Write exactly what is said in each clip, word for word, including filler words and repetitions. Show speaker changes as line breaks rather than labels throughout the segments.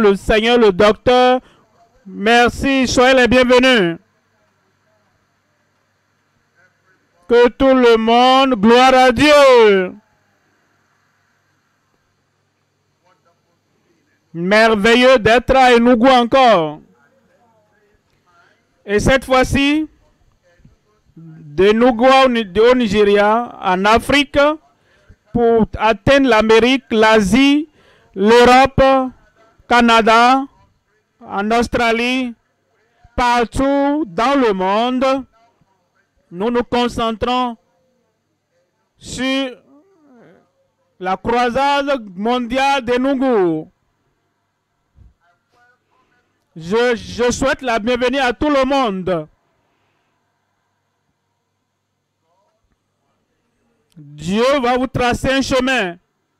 le Seigneur, le docteur. Merci, soyez les bienvenus. Que tout le monde, gloire à Dieu. Merveilleux d'être à Enugu encore. Et cette fois-ci, d'Enugu au Nigeria, en Afrique, pour atteindre l'Amérique, l'Asie, l'Europe, Canada, en Australie, partout dans le monde, nous nous concentrons sur la croisade mondiale d'Enugu. Je, je souhaite la bienvenue à tout le monde. Dieu va vous tracer un chemin.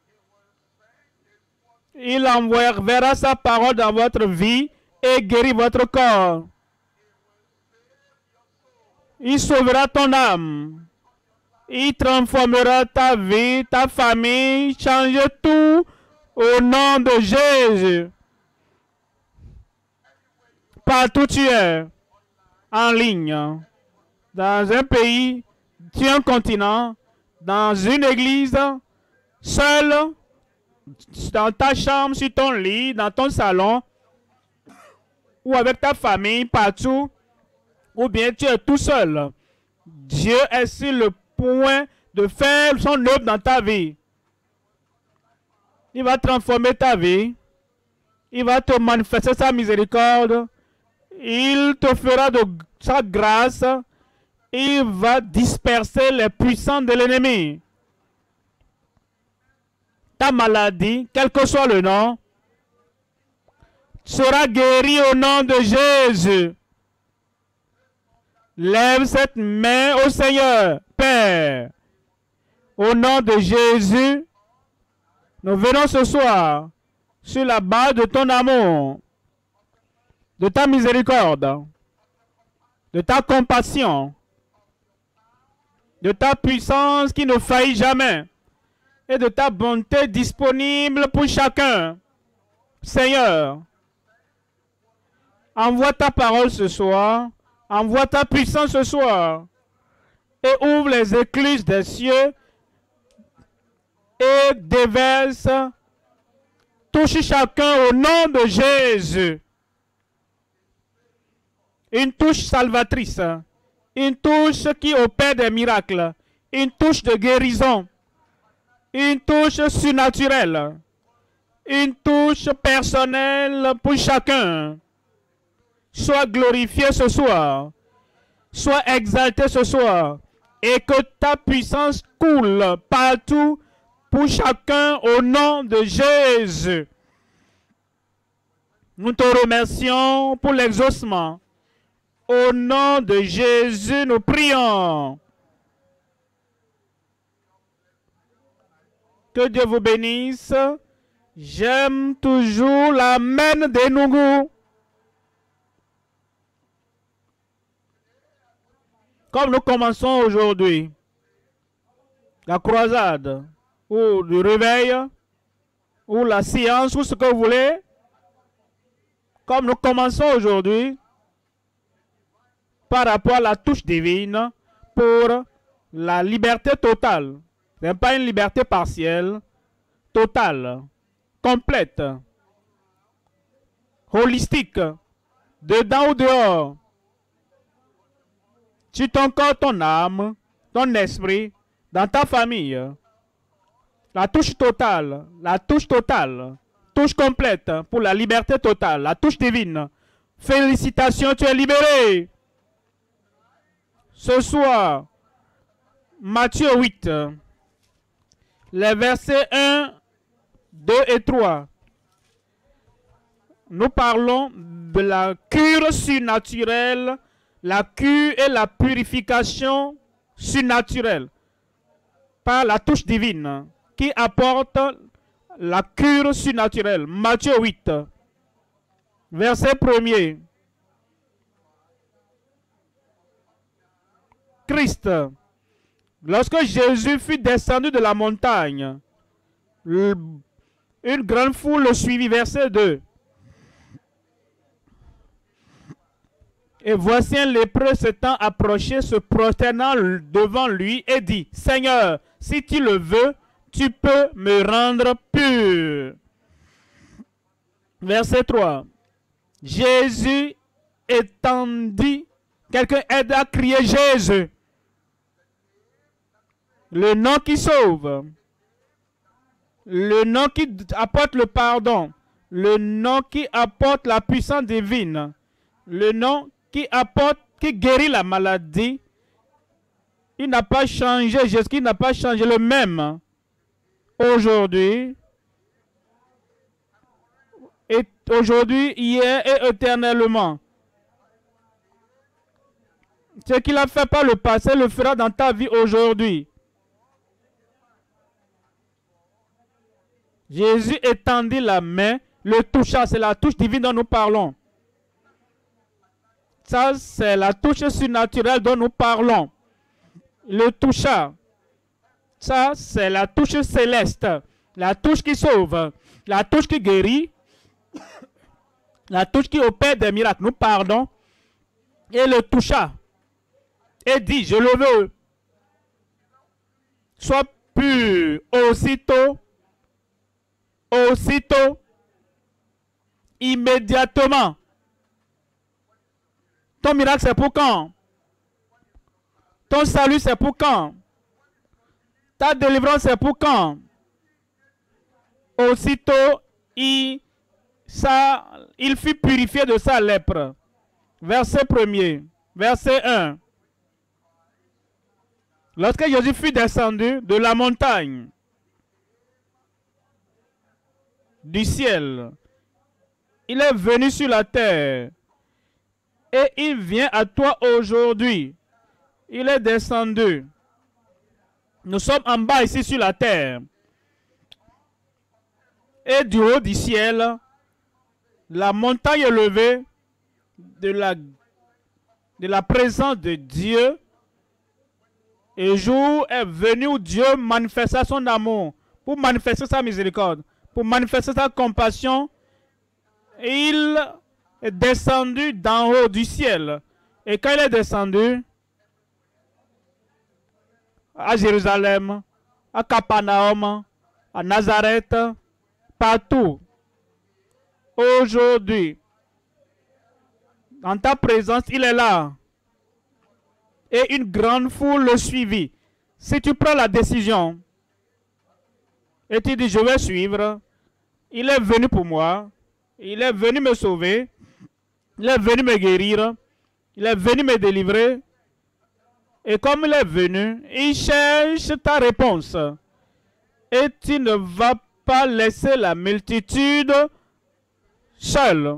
Il enverra sa parole dans votre vie et guérit votre corps. Il sauvera ton âme. Il transformera ta vie, ta famille, change tout au nom de Jésus. Partout tu es, en ligne, dans un pays, sur un continent, dans une église, seul, dans ta chambre, sur ton lit, dans ton salon, ou avec ta famille, partout, ou bien tu es tout seul. Dieu est sur le point de faire son œuvre dans ta vie. Il va transformer ta vie. Il va te manifester sa miséricorde. Il te fera de sa grâce. Il va disperser les puissants de l'ennemi. Ta maladie, quel que soit le nom, sera guérie au nom de Jésus. Lève cette main au Seigneur, Père. Au nom de Jésus, nous venons ce soir sur la base de ton amour, de ta miséricorde, de ta compassion, de ta puissance qui ne faillit jamais et de ta bonté disponible pour chacun. Seigneur, envoie ta parole ce soir, envoie ta puissance ce soir et ouvre les écluses des cieux et déverse, touche chacun au nom de Jésus. Une touche salvatrice, une touche qui opère des miracles, une touche de guérison, une touche surnaturelle, une touche personnelle pour chacun. Sois glorifié ce soir, sois exalté ce soir, et que ta puissance coule partout pour chacun au nom de Jésus. Nous te remercions pour l'exaucement. Au nom de Jésus, nous prions. Que Dieu vous bénisse. J'aime toujours l'amen d'Enugu. Comme nous commençons aujourd'hui la croisade, ou le réveil, ou la science, ou ce que vous voulez, comme nous commençons aujourd'hui, par rapport à la touche divine pour la liberté totale. Ce n'est pas une liberté partielle, totale, complète, holistique, dedans ou dehors. Sur ton corps, ton âme, ton esprit, dans ta famille. La touche totale, la touche totale, touche complète pour la liberté totale, la touche divine. Félicitations, tu es libéré. Ce soir, Matthieu huit, les versets un, deux et trois. Nous parlons de la cure surnaturelle, la cure et la purification surnaturelle par la touche divine qui apporte la cure surnaturelle. Matthieu huit, verset premier. Christ, lorsque Jésus fut descendu de la montagne, une grande foule le suivit. Verset deux. Et voici un lépreux s'étant approché, se prosternant devant lui et dit, « Seigneur, si tu le veux, tu peux me rendre pur. » Verset trois. Jésus étendit, quelqu'un aide à crier Jésus. Le nom qui sauve. Le nom qui apporte le pardon. Le nom qui apporte la puissance divine. Le nom qui apporte, qui guérit la maladie. Il n'a pas changé. Jésus n'a pas changé, le même. Aujourd'hui. Et aujourd'hui, hier et éternellement. Ce qu'il a fait par le passé le fera dans ta vie aujourd'hui. Jésus étendit la main, le toucha. C'est la touche divine dont nous parlons. Ça, c'est la touche surnaturelle dont nous parlons. Le toucha. Ça, c'est la touche céleste. La touche qui sauve. La touche qui guérit. La touche qui opère des miracles. Nous parlons. Et le toucha. Et dit, je le veux. Sois pur. Aussitôt. Aussitôt. Immédiatement. Ton miracle, c'est pour quand? Ton salut, c'est pour quand? Ta délivrance, c'est pour quand? Aussitôt, il, ça, il fut purifié de sa lèpre. Verset premier. Verset un. Lorsque Jésus fut descendu de la montagne, du ciel, il est venu sur la terre. Et il vient à toi aujourd'hui. Il est descendu. Nous sommes en bas ici sur la terre. Et du haut du ciel, la montagne élevée de la, de la présence de Dieu. Et jour est venu où Dieu manifesta son amour, pour manifester sa miséricorde, pour manifester sa compassion. Et il est descendu d'en haut du ciel. Et quand il est descendu à Jérusalem, à Capernaum, à Nazareth, partout, aujourd'hui, dans ta présence, il est là. Et une grande foule le suivit. Si tu prends la décision et tu dis, je vais suivre, il est venu pour moi, il est venu me sauver, il est venu me guérir, il est venu me délivrer. Et comme il est venu, il cherche ta réponse. Et tu ne vas pas laisser la multitude seule.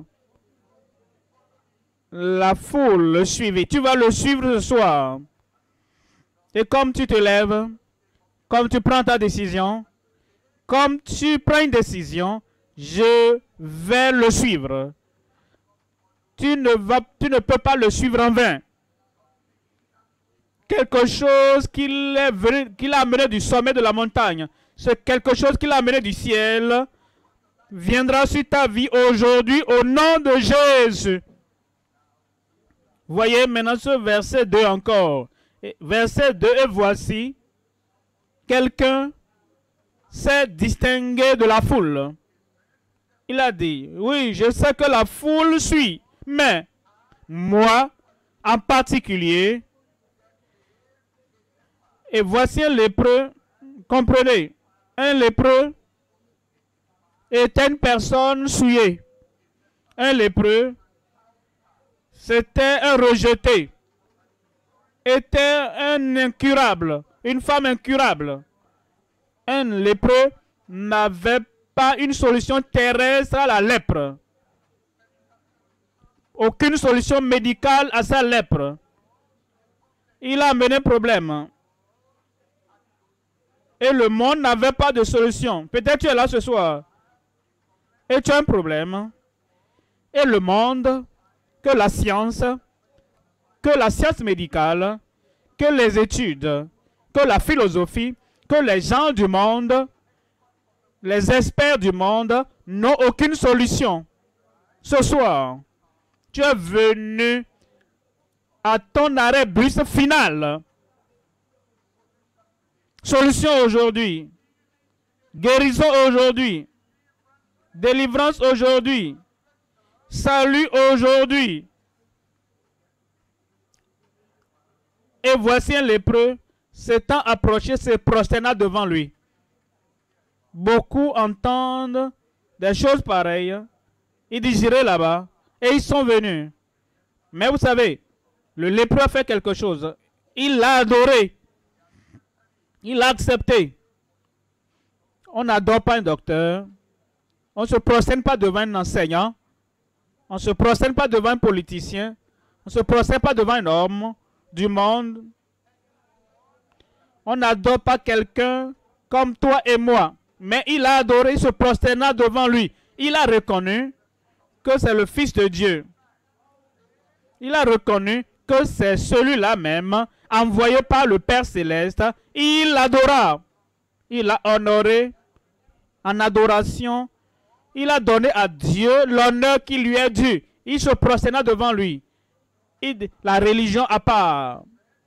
La foule le suivit. Tu vas le suivre ce soir. Et comme tu te lèves, comme tu prends ta décision, comme tu prends une décision, je vais le suivre. Tu ne, vas, tu ne peux pas le suivre en vain. Quelque chose qu'il qu'il a amené du sommet de la montagne, c'est quelque chose qu'il a amené du ciel, viendra sur ta vie aujourd'hui au nom de Jésus. Voyez maintenant ce verset deux encore. Verset deux, et voici, quelqu'un s'est distingué de la foule. Il a dit, oui, je sais que la foule suit, mais moi, en particulier, et voici un lépreux, comprenez, un lépreux était une personne souillée. Un lépreux, c'était un rejeté, était un incurable, une femme incurable. Un lépreux n'avait pas une solution terrestre à la lèpre. Aucune solution médicale à sa lèpre. Il a amené un problème. Et le monde n'avait pas de solution. Peut-être tu es là ce soir. Et tu as un problème. Et le monde, que la science, que la science médicale, que les études, que la philosophie, que les gens du monde, les experts du monde n'ont aucune solution. Ce soir, tu es venu à ton arrêt bus final. Solution aujourd'hui. Guérison aujourd'hui. Délivrance aujourd'hui. Salut aujourd'hui. Et voici un lépreux s'étant approché, se prosterna devant lui. Beaucoup entendent des choses pareilles. Ils disent, j'irai là-bas. Et ils sont venus. Mais vous savez, le lépreux a fait quelque chose. Il l'a adoré. Il l'a accepté. On n'adore pas un docteur. On ne se prosterne pas devant un enseignant. On ne se prosterne pas devant un politicien. On ne se prosterne pas devant un homme du monde. On n'adore pas quelqu'un comme toi et moi. Mais il a adoré, il se prosterna devant lui. Il a reconnu que c'est le Fils de Dieu. Il a reconnu que c'est celui-là même, envoyé par le Père Céleste. Il l'adora. Il l'a honoré en adoration. Il a donné à Dieu l'honneur qui lui est dû. Il se prosterna devant lui. Il, la religion à part.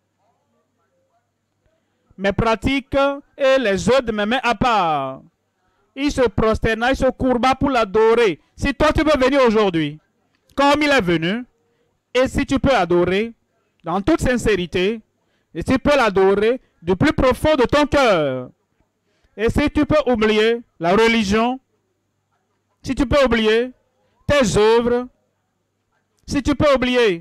Mes pratiques et les œuvres de mes mains à part. Il se prosterna, il se courba pour l'adorer. Si toi tu peux venir aujourd'hui, comme il est venu, et si tu peux adorer dans toute sincérité, et si tu peux l'adorer du plus profond de ton cœur, et si tu peux oublier la religion, si tu peux oublier tes œuvres, si tu peux oublier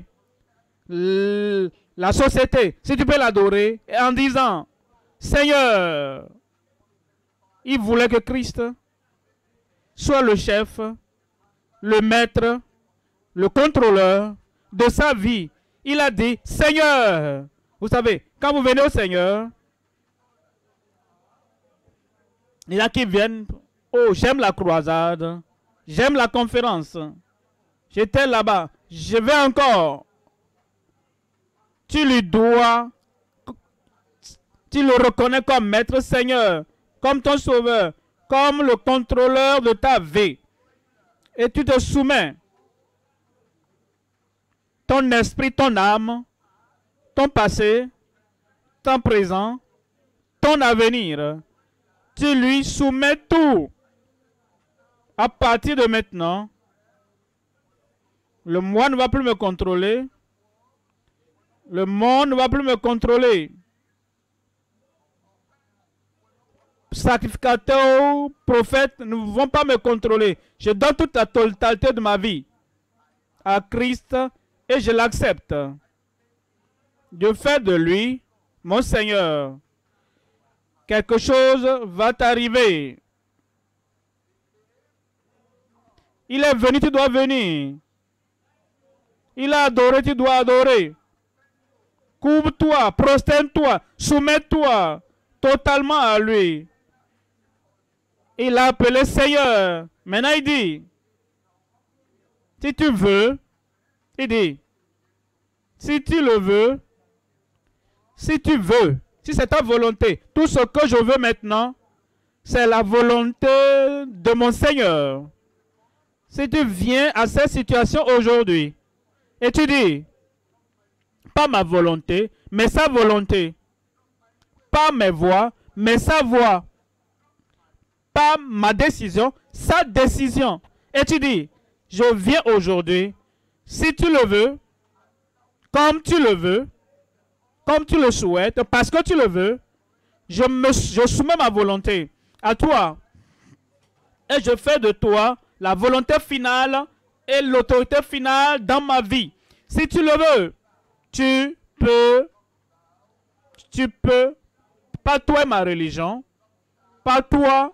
la société, si tu peux l'adorer en disant, Seigneur, il voulait que Christ soit le chef, le maître, le contrôleur de sa vie. Il a dit, Seigneur, vous savez, quand vous venez au Seigneur, il y a qui viennent, oh, j'aime la croisade, j'aime la conférence, j'étais là-bas, je vais encore. Tu lui dois, tu le reconnais comme maître, Seigneur, comme ton sauveur, comme le contrôleur de ta vie. Et tu te soumets. Ton esprit, ton âme, ton passé, ton présent, ton avenir. Tu lui soumets tout. À partir de maintenant, le moi ne va plus me contrôler. Le monde ne va plus me contrôler. Sacrificateurs, prophètes ne vont pas me contrôler. Je donne toute la totalité de ma vie à Christ et je l'accepte. Je fais de lui mon Seigneur. Quelque chose va t'arriver. Il est venu, tu dois venir. Il a adoré, tu dois adorer. Couvre-toi, prosterne-toi, soumets-toi totalement à lui. Il a appelé Seigneur. Maintenant il dit, si tu veux, il dit, si tu le veux, si tu veux, si c'est ta volonté, tout ce que je veux maintenant, c'est la volonté de mon Seigneur. Si tu viens à cette situation aujourd'hui, et tu dis, pas ma volonté, mais sa volonté, pas mes voix, mais sa voix, pas ma décision, sa décision. Et tu dis, je viens aujourd'hui, si tu le veux, comme tu le veux, comme tu le souhaites, parce que tu le veux, je, me, je soumets ma volonté à toi. Et je fais de toi la volonté finale et l'autorité finale dans ma vie. Si tu le veux, tu peux, tu peux, pas toi et ma religion, pas toi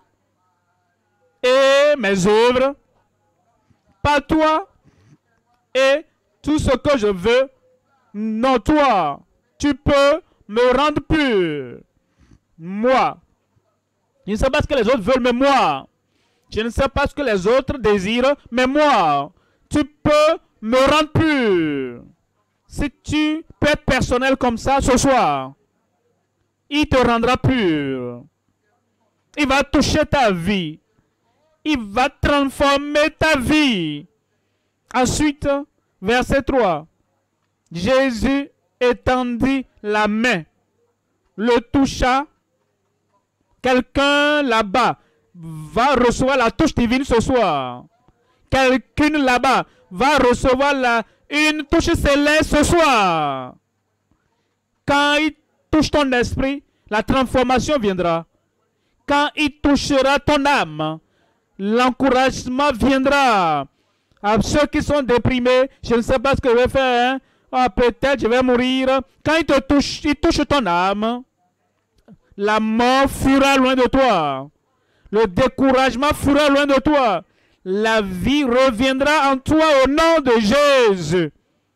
et mes œuvres, pas toi et tout ce que je veux, non toi, tu peux me rendre pur. Moi, je ne sais pas ce que les autres veulent, mais moi, je ne sais pas ce que les autres désirent, mais moi, tu peux me rendre pur. Si tu peux être personnel comme ça ce soir, il te rendra pur. Il va toucher ta vie. Il va transformer ta vie. Ensuite, verset trois. Jésus étendit la main, le toucha. Quelqu'un là-bas va recevoir la touche divine ce soir. Quelqu'un là-bas va recevoir la, une touche céleste ce soir. Quand il touche ton esprit, la transformation viendra. Quand il touchera ton âme, l'encouragement viendra. À ceux qui sont déprimés, je ne sais pas ce que je vais faire. Hein? Ah, peut-être je vais mourir. Quand il te touche, il touche ton âme. La mort fuira loin de toi. Le découragement fuira loin de toi. La vie reviendra en toi au nom de Jésus.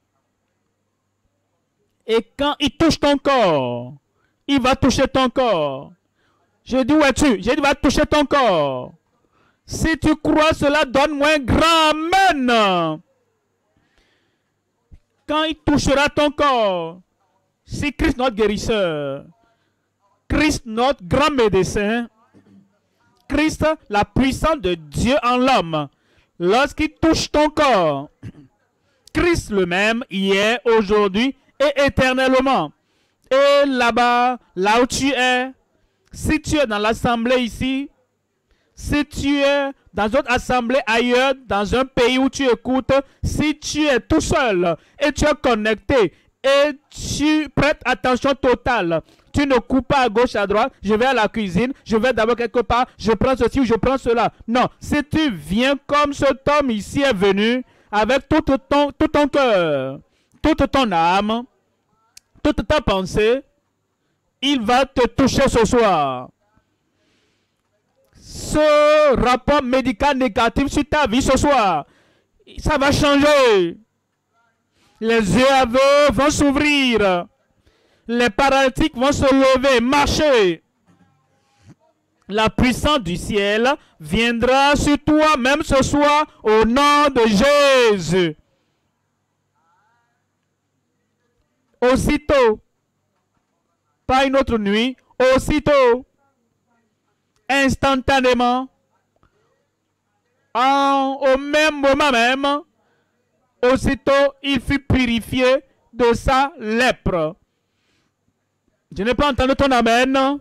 Et quand il touche ton corps, il va toucher ton corps. Je dis, où es-tu? J'ai dit, il va toucher ton corps. Si tu crois cela, donne-moi un grand amen. Quand il touchera ton corps, c'est Christ notre guérisseur. Christ notre grand médecin. Christ, la puissance de Dieu en l'homme. Lorsqu'il touche ton corps, Christ le même, hier, aujourd'hui et éternellement. Et là-bas, là où tu es, si tu es dans l'assemblée ici, si tu es dans une autre assemblée ailleurs, dans un pays où tu écoutes, si tu es tout seul et tu es connecté et tu prêtes attention totale, tu ne coupes pas à gauche, à droite, je vais à la cuisine, je vais d'abord quelque part, je prends ceci ou je prends cela. Non, si tu viens comme cet homme ici est venu, avec tout ton, tout ton cœur, toute ton âme, toute ta pensée, il va te toucher ce soir. Ce rapport médical négatif sur ta vie ce soir, ça va changer. Les yeux aveugles vont s'ouvrir. Les paralytiques vont se lever, marcher. La puissance du ciel viendra sur toi même ce soir au nom de Jésus. Aussitôt, pas une autre nuit, aussitôt, instantanément, en, au même moment même, aussitôt, il fut purifié de sa lèpre. Je n'ai pas entendu ton amen.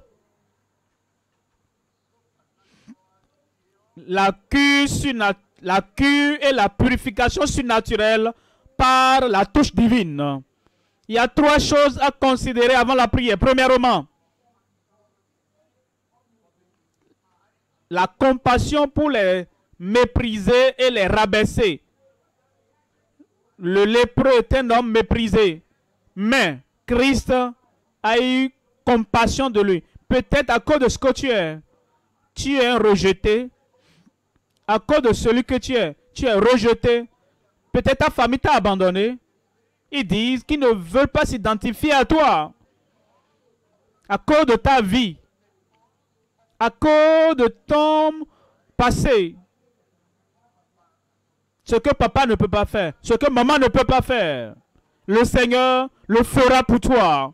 La cure, la cure et la purification surnaturelle par la touche divine. Il y a trois choses à considérer avant la prière. Premièrement, la compassion pour les mépriser et les rabaisser. Le lépreux est un homme méprisé, mais Christ a eu compassion de lui. Peut-être à cause de ce que tu es, tu es rejeté. À cause de celui que tu es, tu es rejeté. Peut-être ta famille t'a abandonné. Ils disent qu'ils ne veulent pas s'identifier à toi. À cause de ta vie. À cause de ton passé. Ce que papa ne peut pas faire. Ce que maman ne peut pas faire. Le Seigneur le fera pour toi.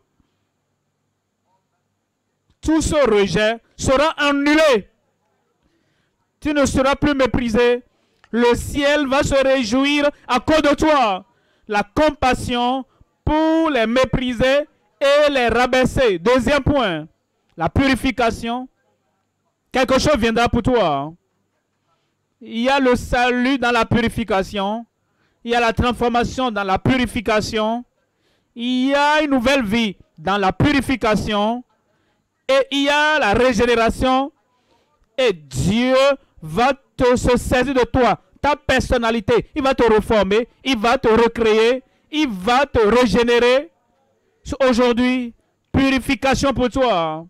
Tout ce rejet sera annulé. Tu ne seras plus méprisé. Le ciel va se réjouir à cause de toi. La compassion pour les mépriser et les rabaisser. Deuxième point, la purification. Quelque chose viendra pour toi. Il y a le salut dans la purification. Il y a la transformation dans la purification. Il y a une nouvelle vie dans la purification. Et il y a la régénération. Et Dieu va te se saisir de toi. Ta personnalité, il va te reformer, il va te recréer, il va te régénérer. Aujourd'hui, purification pour toi.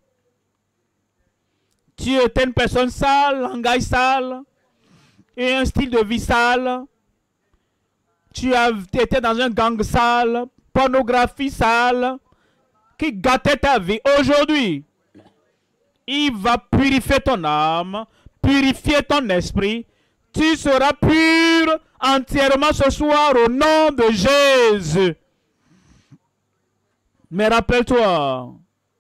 Tu étais une personne sale, langage sale, et un style de vie sale. Tu as été dans un gang sale, pornographie sale, qui gâtait ta vie. Aujourd'hui, il va purifier ton âme, purifier ton esprit. Tu seras pur entièrement ce soir au nom de Jésus. Mais rappelle-toi,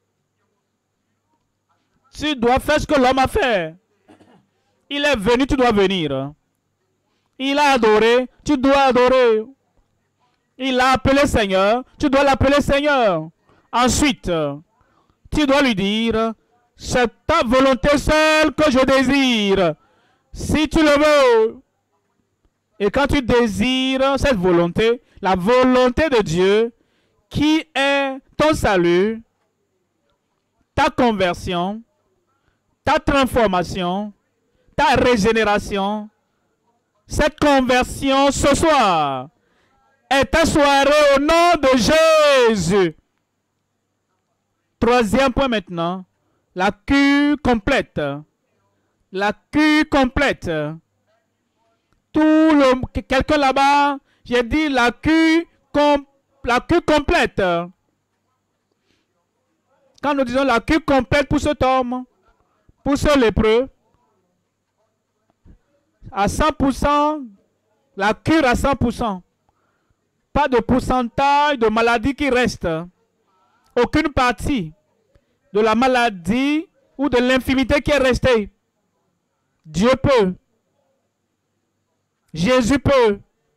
tu dois faire ce que l'homme a fait. Il est venu, tu dois venir. Il a adoré, tu dois adorer. Il l'a appelé Seigneur. Tu dois l'appeler Seigneur. Ensuite, tu dois lui dire, c'est ta volonté seule que je désire. Si tu le veux. Et quand tu désires cette volonté, la volonté de Dieu, qui est ton salut, ta conversion, ta transformation, ta régénération, cette conversion ce soir est ta soirée au nom de Jésus. Troisième point maintenant, la cure complète. La cure complète. Tout le quelqu'un là-bas, j'ai dit la cure, com, la cure complète. Quand nous disons la cure complète pour cet homme, pour ce lépreux, à cent pour cent, la cure à cent pour cent. Pas de pourcentage de maladie qui reste. Aucune partie de la maladie ou de l'infirmité qui est restée. Dieu peut. Jésus peut.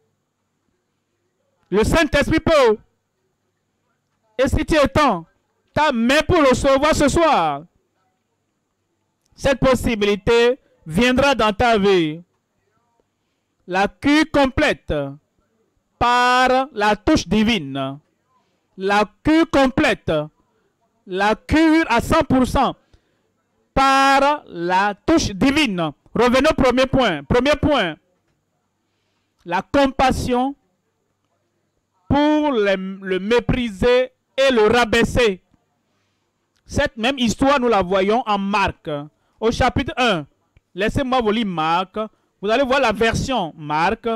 Le Saint-Esprit peut. Et si tu étends ta main pour le recevoir ce soir, cette possibilité viendra dans ta vie. La cure complète par la touche divine. La cure complète. La cure à cent pour cent par la touche divine. Revenons au premier point. Premier point. La compassion pour le, le mépriser et le rabaisser. Cette même histoire, nous la voyons en Marc. Au chapitre un. Laissez-moi vous lire Marc. Vous allez voir la version Marc.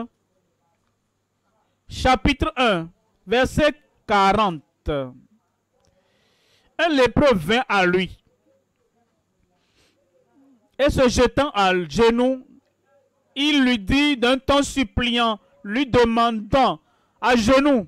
Chapitre un. Verset quarante. Un lépreux vint à lui. Et se jetant à genoux, il lui dit d'un ton suppliant, lui demandant à genoux.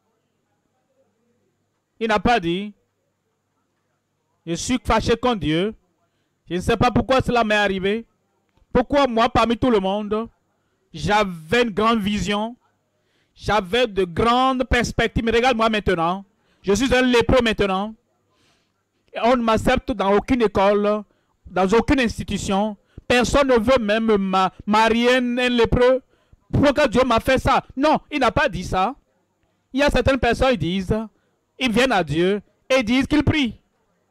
Il n'a pas dit, je suis fâché contre Dieu. Je ne sais pas pourquoi cela m'est arrivé. Pourquoi moi, parmi tout le monde, j'avais une grande vision. J'avais de grandes perspectives. Mais regarde-moi maintenant. Je suis un lépreux maintenant. On ne m'accepte dans aucune école, dans aucune institution. Personne ne veut même ma marier un lépreux. Pourquoi Dieu m'a fait ça? Non, il n'a pas dit ça. Il y a certaines personnes qui disent, ils viennent à Dieu et disent qu'ils prient.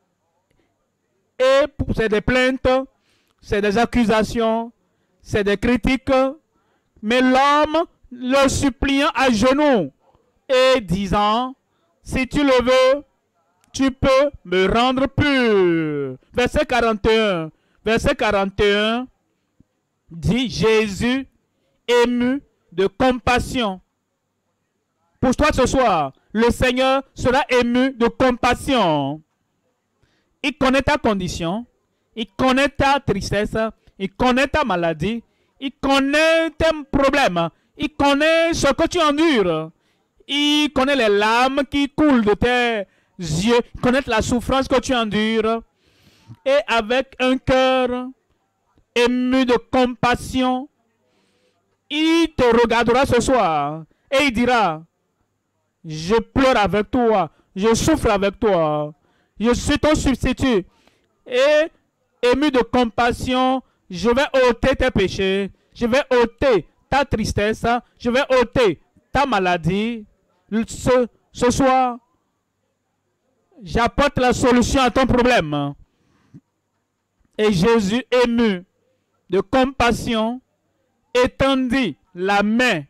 Et c'est des plaintes, c'est des accusations, c'est des critiques. Mais l'homme le suppliant à genoux et disant, si tu le veux, tu peux me rendre pur. Verset quarante et un. Verset quarante et un dit Jésus ému de compassion. Pour toi ce soir, le Seigneur sera ému de compassion. Il connaît ta condition, il connaît ta tristesse, il connaît ta maladie, il connaît tes problèmes, il connaît ce que tu endures, il connaît les larmes qui coulent de tes yeux, il connaît la souffrance que tu endures. Et avec un cœur ému de compassion, il te regardera ce soir et il dira, je pleure avec toi, je souffre avec toi, je suis ton substitut. Et ému de compassion, je vais ôter tes péchés, je vais ôter ta tristesse, je vais ôter ta maladie. Ce, ce soir, j'apporte la solution à ton problème. Et Jésus, ému de compassion, étendit la main,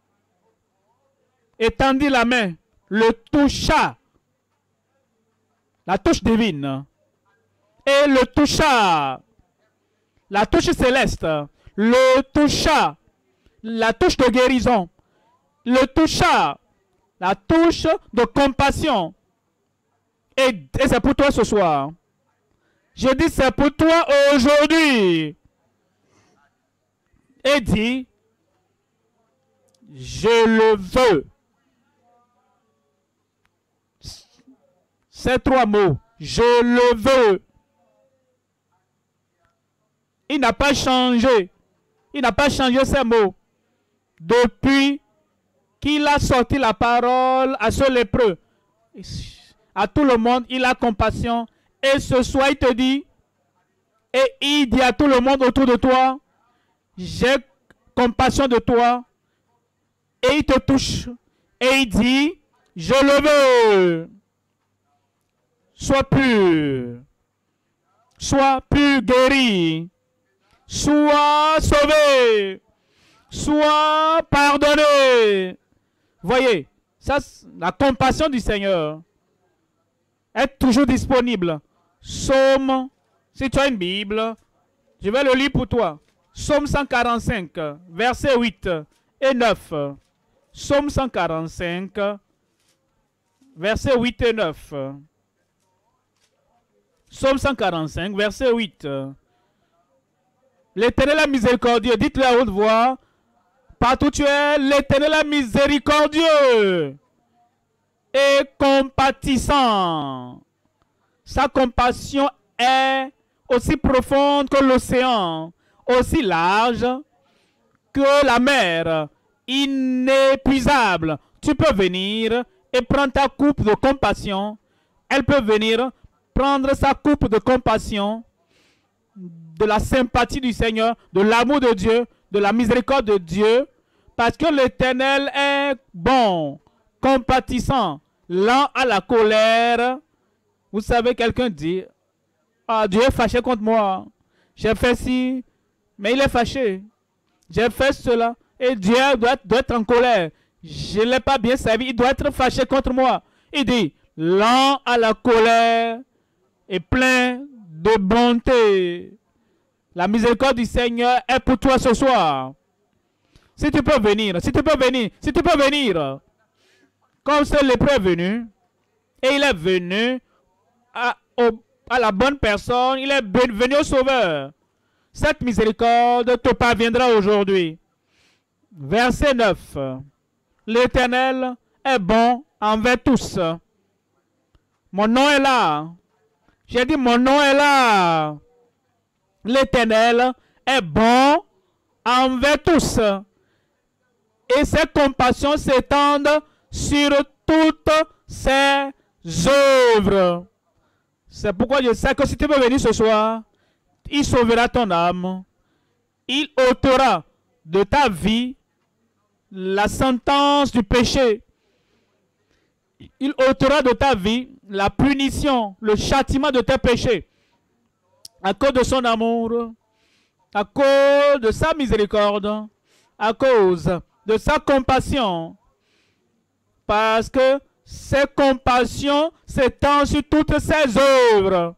étendit la main, le toucha, la touche divine, et le toucha, la touche céleste, le toucha, la touche de guérison, le toucha, la touche de compassion. Et, et c'est pour toi ce soir. Je dis c'est pour toi aujourd'hui. Et dit, je le veux. Ces trois mots, je le veux. Il n'a pas changé. Il n'a pas changé ces mots depuis qu'il a sorti la parole à ce lépreux. À tout le monde, il a compassion. Et ce soir, il te dit, et il dit à tout le monde autour de toi, j'ai compassion de toi. Et il te touche. Et il dit, je le veux. Sois pur. Sois pur guéri. Sois sauvé. Sois pardonné. Voyez, ça, la compassion du Seigneur est toujours disponible. Psaume, si tu as une Bible, je vais le lire pour toi. Psaume cent quarante-cinq, versets huit et neuf. Psaume cent quarante-cinq, versets huit et neuf. Psaume cent quarante-cinq, verset huit. L'Éternel est miséricordieux. Dites-le à haute voix. Partout où tu es, l'Éternel est miséricordieux et compatissant. Sa compassion est aussi profonde que l'océan, aussi large que la mer, inépuisable. Tu peux venir et prendre ta coupe de compassion. Elle peut venir prendre sa coupe de compassion, de la sympathie du Seigneur, de l'amour de Dieu, de la miséricorde de Dieu, parce que l'Éternel est bon, compatissant, lent à la colère. Vous savez, quelqu'un dit, ah, Dieu est fâché contre moi. J'ai fait ci, mais il est fâché. J'ai fait cela, et Dieu doit, doit être en colère. Je ne l'ai pas bien servi, il doit être fâché contre moi. Il dit, lent à la colère et plein de bonté. La miséricorde du Seigneur est pour toi ce soir. Si tu peux venir, si tu peux venir, si tu peux venir. Comme ce lépreux est venu, et il est venu à, au, à la bonne personne, il est venu au Sauveur. Cette miséricorde te parviendra aujourd'hui. Verset neuf. L'Éternel est bon envers tous. Mon nom est là. J'ai dit mon nom est là. L'Éternel est bon envers tous. Et ses compassions s'étendent sur toutes ses œuvres. C'est pourquoi je sais que si tu veux venir ce soir, il sauvera ton âme. Il ôtera de ta vie la sentence du péché. Il ôtera de ta vie la punition, le châtiment de tes péchés. À cause de son amour, à cause de sa miséricorde, à cause de sa compassion. Parce que ses compassions s'étendent sur toutes ses œuvres.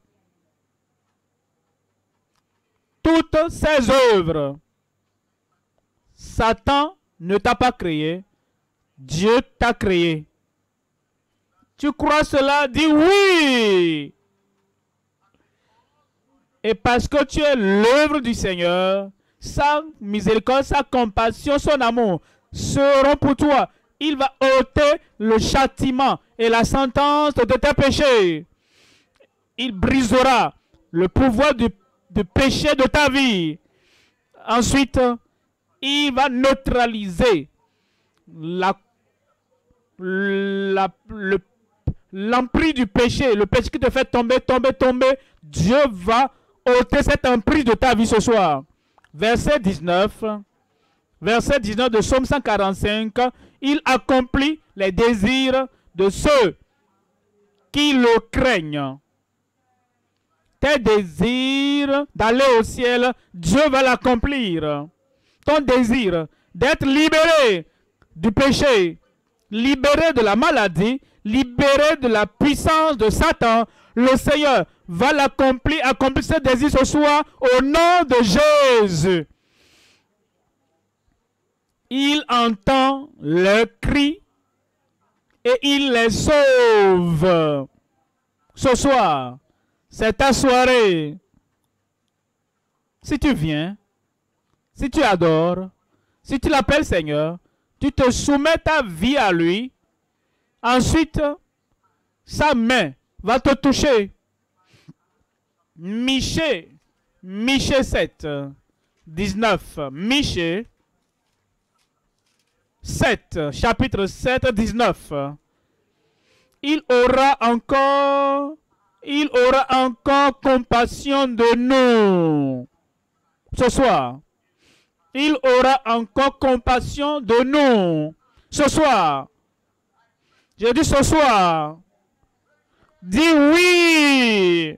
Toutes ses œuvres. Satan ne t'a pas créé. Dieu t'a créé. Tu crois cela? Dis oui. Et parce que tu es l'œuvre du Seigneur, sa miséricorde, sa compassion, son amour seront pour toi. Il va ôter le châtiment et la sentence de tes péchés. Il brisera le pouvoir du, du péché de ta vie. Ensuite, il va neutraliser la, la, le, l'emprise du péché, le péché qui te fait tomber, tomber, tomber. Dieu va ôter cette emprise de ta vie ce soir. Verset dix-neuf. Verset dix-neuf de Psaume cent quarante-cinq. Il accomplit les désirs de ceux qui le craignent. Tes désirs d'aller au ciel, Dieu va l'accomplir. Ton désir d'être libéré du péché, libéré de la maladie, libéré de la puissance de Satan, le Seigneur va l'accomplir, accomplir ce désir ce soir au nom de Jésus. Il entend le cri et il les sauve. Ce soir, c'est ta soirée. Si tu viens, si tu adores, si tu l'appelles Seigneur, tu te soumets ta vie à lui. Ensuite, sa main va te toucher. Michée, Michée sept, dix-neuf. Michée sept, chapitre sept, dix-neuf. Il aura encore, il aura encore compassion de nous. Ce soir. Il aura encore compassion de nous. Ce soir. J'ai dit ce soir. Dis oui.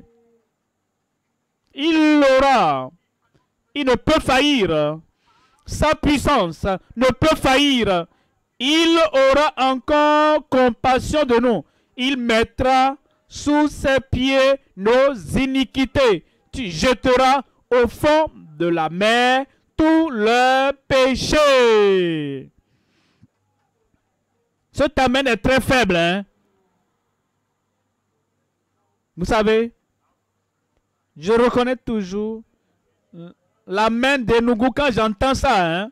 Il l'aura. Il ne peut faillir. Sa puissance ne peut faillir. Il aura encore compassion de nous. Il mettra sous ses pieds nos iniquités. Tu jetteras au fond de la mer tout le péché. Ce amen est très faible, hein? Vous savez, je reconnais toujours l'amen de Nougou quand j'entends ça, hein?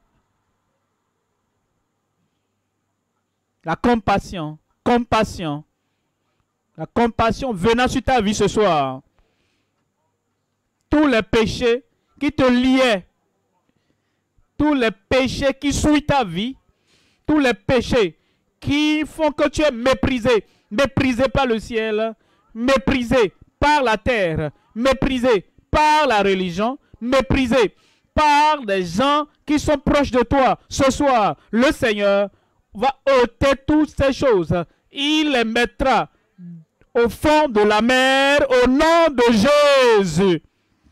La compassion, compassion, la compassion venant sur ta vie ce soir. Tous les péchés qui te liaient, tous les péchés qui souillent ta vie, tous les péchés qui font que tu es méprisé, méprisé par le ciel, méprisé par la terre, méprisé par la religion, méprisé par des gens qui sont proches de toi. Ce soir, le Seigneur va ôter toutes ces choses. Il les mettra au fond de la mer au nom de Jésus.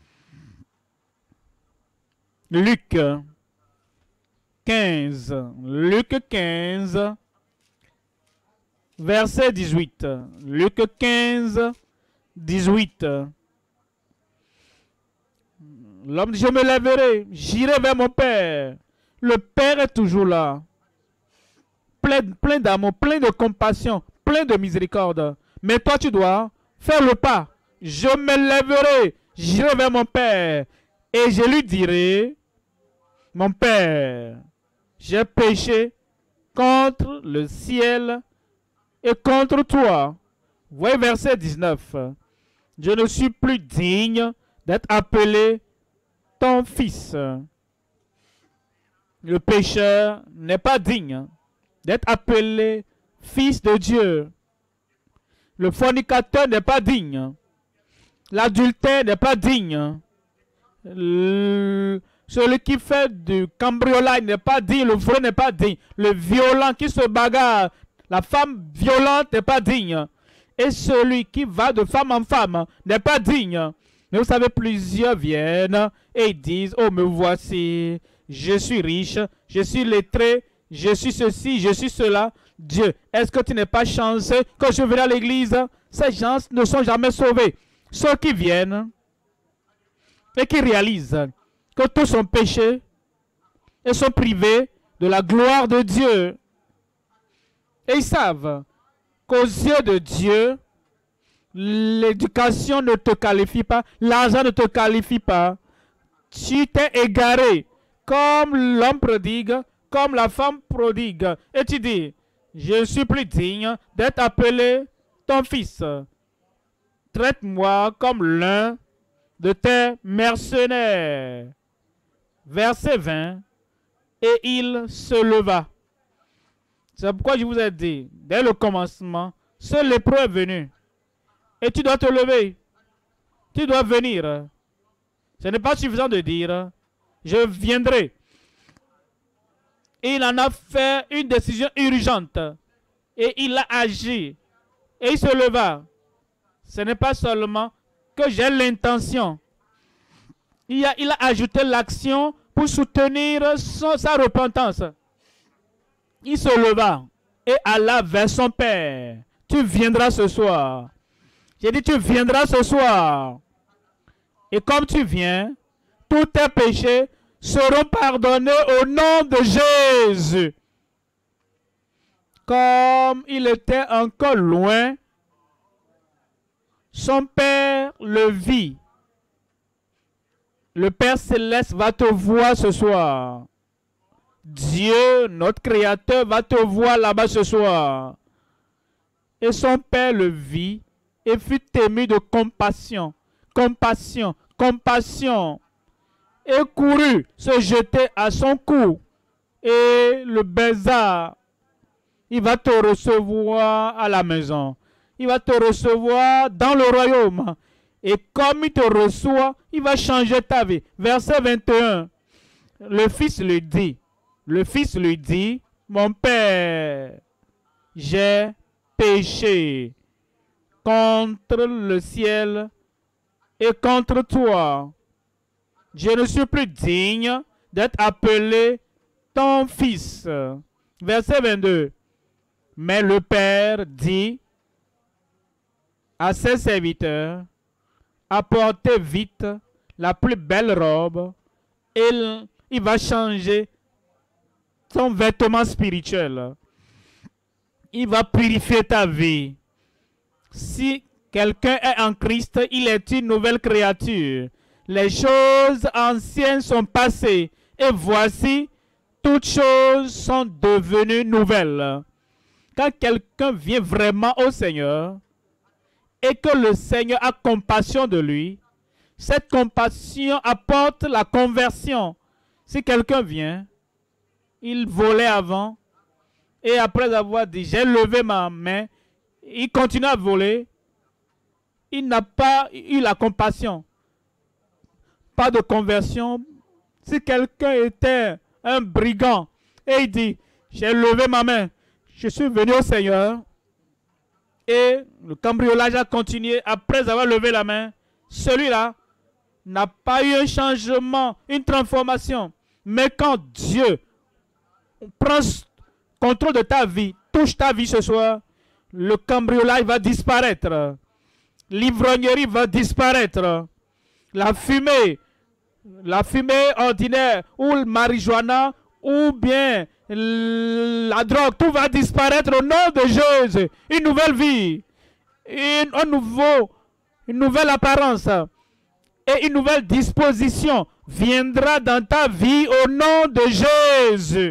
Luc quinze. Luc quinze. Verset dix-huit. Luc quinze, dix-huit. L'homme dit, je me lèverai, j'irai vers mon Père. Le Père est toujours là. Plein, plein d'amour, plein de compassion, plein de miséricorde. Mais toi, tu dois faire le pas. Je me lèverai, j'irai vers mon Père. Et je lui dirai, mon Père, j'ai péché contre le ciel et contre toi. Voyez verset dix-neuf. Je ne suis plus digne d'être appelé ton fils. Le pécheur n'est pas digne d'être appelé fils de Dieu. Le fornicateur n'est pas digne. L'adultère n'est pas digne. Le, celui qui fait du cambriolage n'est pas digne. Le vrai n'est pas digne. Le violent qui se bagarre, la femme violente n'est pas digne. Et celui qui va de femme en femme n'est pas digne. Mais vous savez, plusieurs viennent et ils disent, oh, me voici, je suis riche, je suis lettré, je suis ceci, je suis cela. Dieu, est-ce que tu n'es pas chanceux quand je viens à l'église? Ces gens ne sont jamais sauvés. Ceux qui viennent et qui réalisent que tous sont péchés et sont privés de la gloire de Dieu. Et ils savent qu'aux yeux de Dieu, l'éducation ne te qualifie pas, l'argent ne te qualifie pas. Tu t'es égaré comme l'homme prodigue, comme la femme prodigue. Et tu dis, je ne suis plus digne d'être appelé ton fils. Traite-moi comme l'un de tes mercenaires. Verset vingt. Et il se leva. C'est pourquoi je vous ai dit, dès le commencement, ce lépreux est venu. Et tu dois te lever. Tu dois venir. Ce n'est pas suffisant de dire, je viendrai. Il en a fait une décision urgente. Et il a agi. Et il se leva. Ce n'est pas seulement que j'ai l'intention. Il a, il a ajouté l'action pour soutenir son, sa repentance. Il se leva et alla vers son père. Tu viendras ce soir. J'ai dit, tu viendras ce soir. Et comme tu viens, tous tes péchés seront pardonnés au nom de Jésus. Comme il était encore loin, son père le vit. Le Père Céleste va te voir ce soir. Dieu, notre Créateur, va te voir là-bas ce soir. Et son père le vit et fut ému de compassion, compassion, compassion. Et courut se jeter à son cou et le Bézard, il va te recevoir à la maison. Il va te recevoir dans le royaume. Et comme il te reçoit, il va changer ta vie. Verset vingt et un. Le fils lui dit, le fils lui dit, mon père, j'ai péché contre le ciel et contre toi. Je ne suis plus digne d'être appelé ton fils. Verset vingt-deux. Mais le père dit à ses serviteurs, apportez vite la plus belle robe et il va changer son vêtement spirituel. Il va purifier ta vie. Si quelqu'un est en Christ, il est une nouvelle créature. Les choses anciennes sont passées et voici, toutes choses sont devenues nouvelles. Quand quelqu'un vient vraiment au Seigneur et que le Seigneur a compassion de lui, cette compassion apporte la conversion. Si quelqu'un vient, il volait avant et après avoir dit j'ai levé ma main, il continue à voler, il n'a pas eu la compassion. Pas de conversion. Si quelqu'un était un brigand et il dit j'ai levé ma main, je suis venu au Seigneur et le cambriolage a continué après avoir levé la main, celui-là n'a pas eu un changement, une transformation. Mais quand Dieu prend contrôle de ta vie, touche ta vie ce soir, le cambriolage va disparaître. L'ivrognerie va disparaître. La fumée, la fumée ordinaire ou le marijuana ou bien la drogue, tout va disparaître au nom de Jésus. Une nouvelle vie, une, un nouveau, une nouvelle apparence et une nouvelle disposition viendra dans ta vie au nom de Jésus.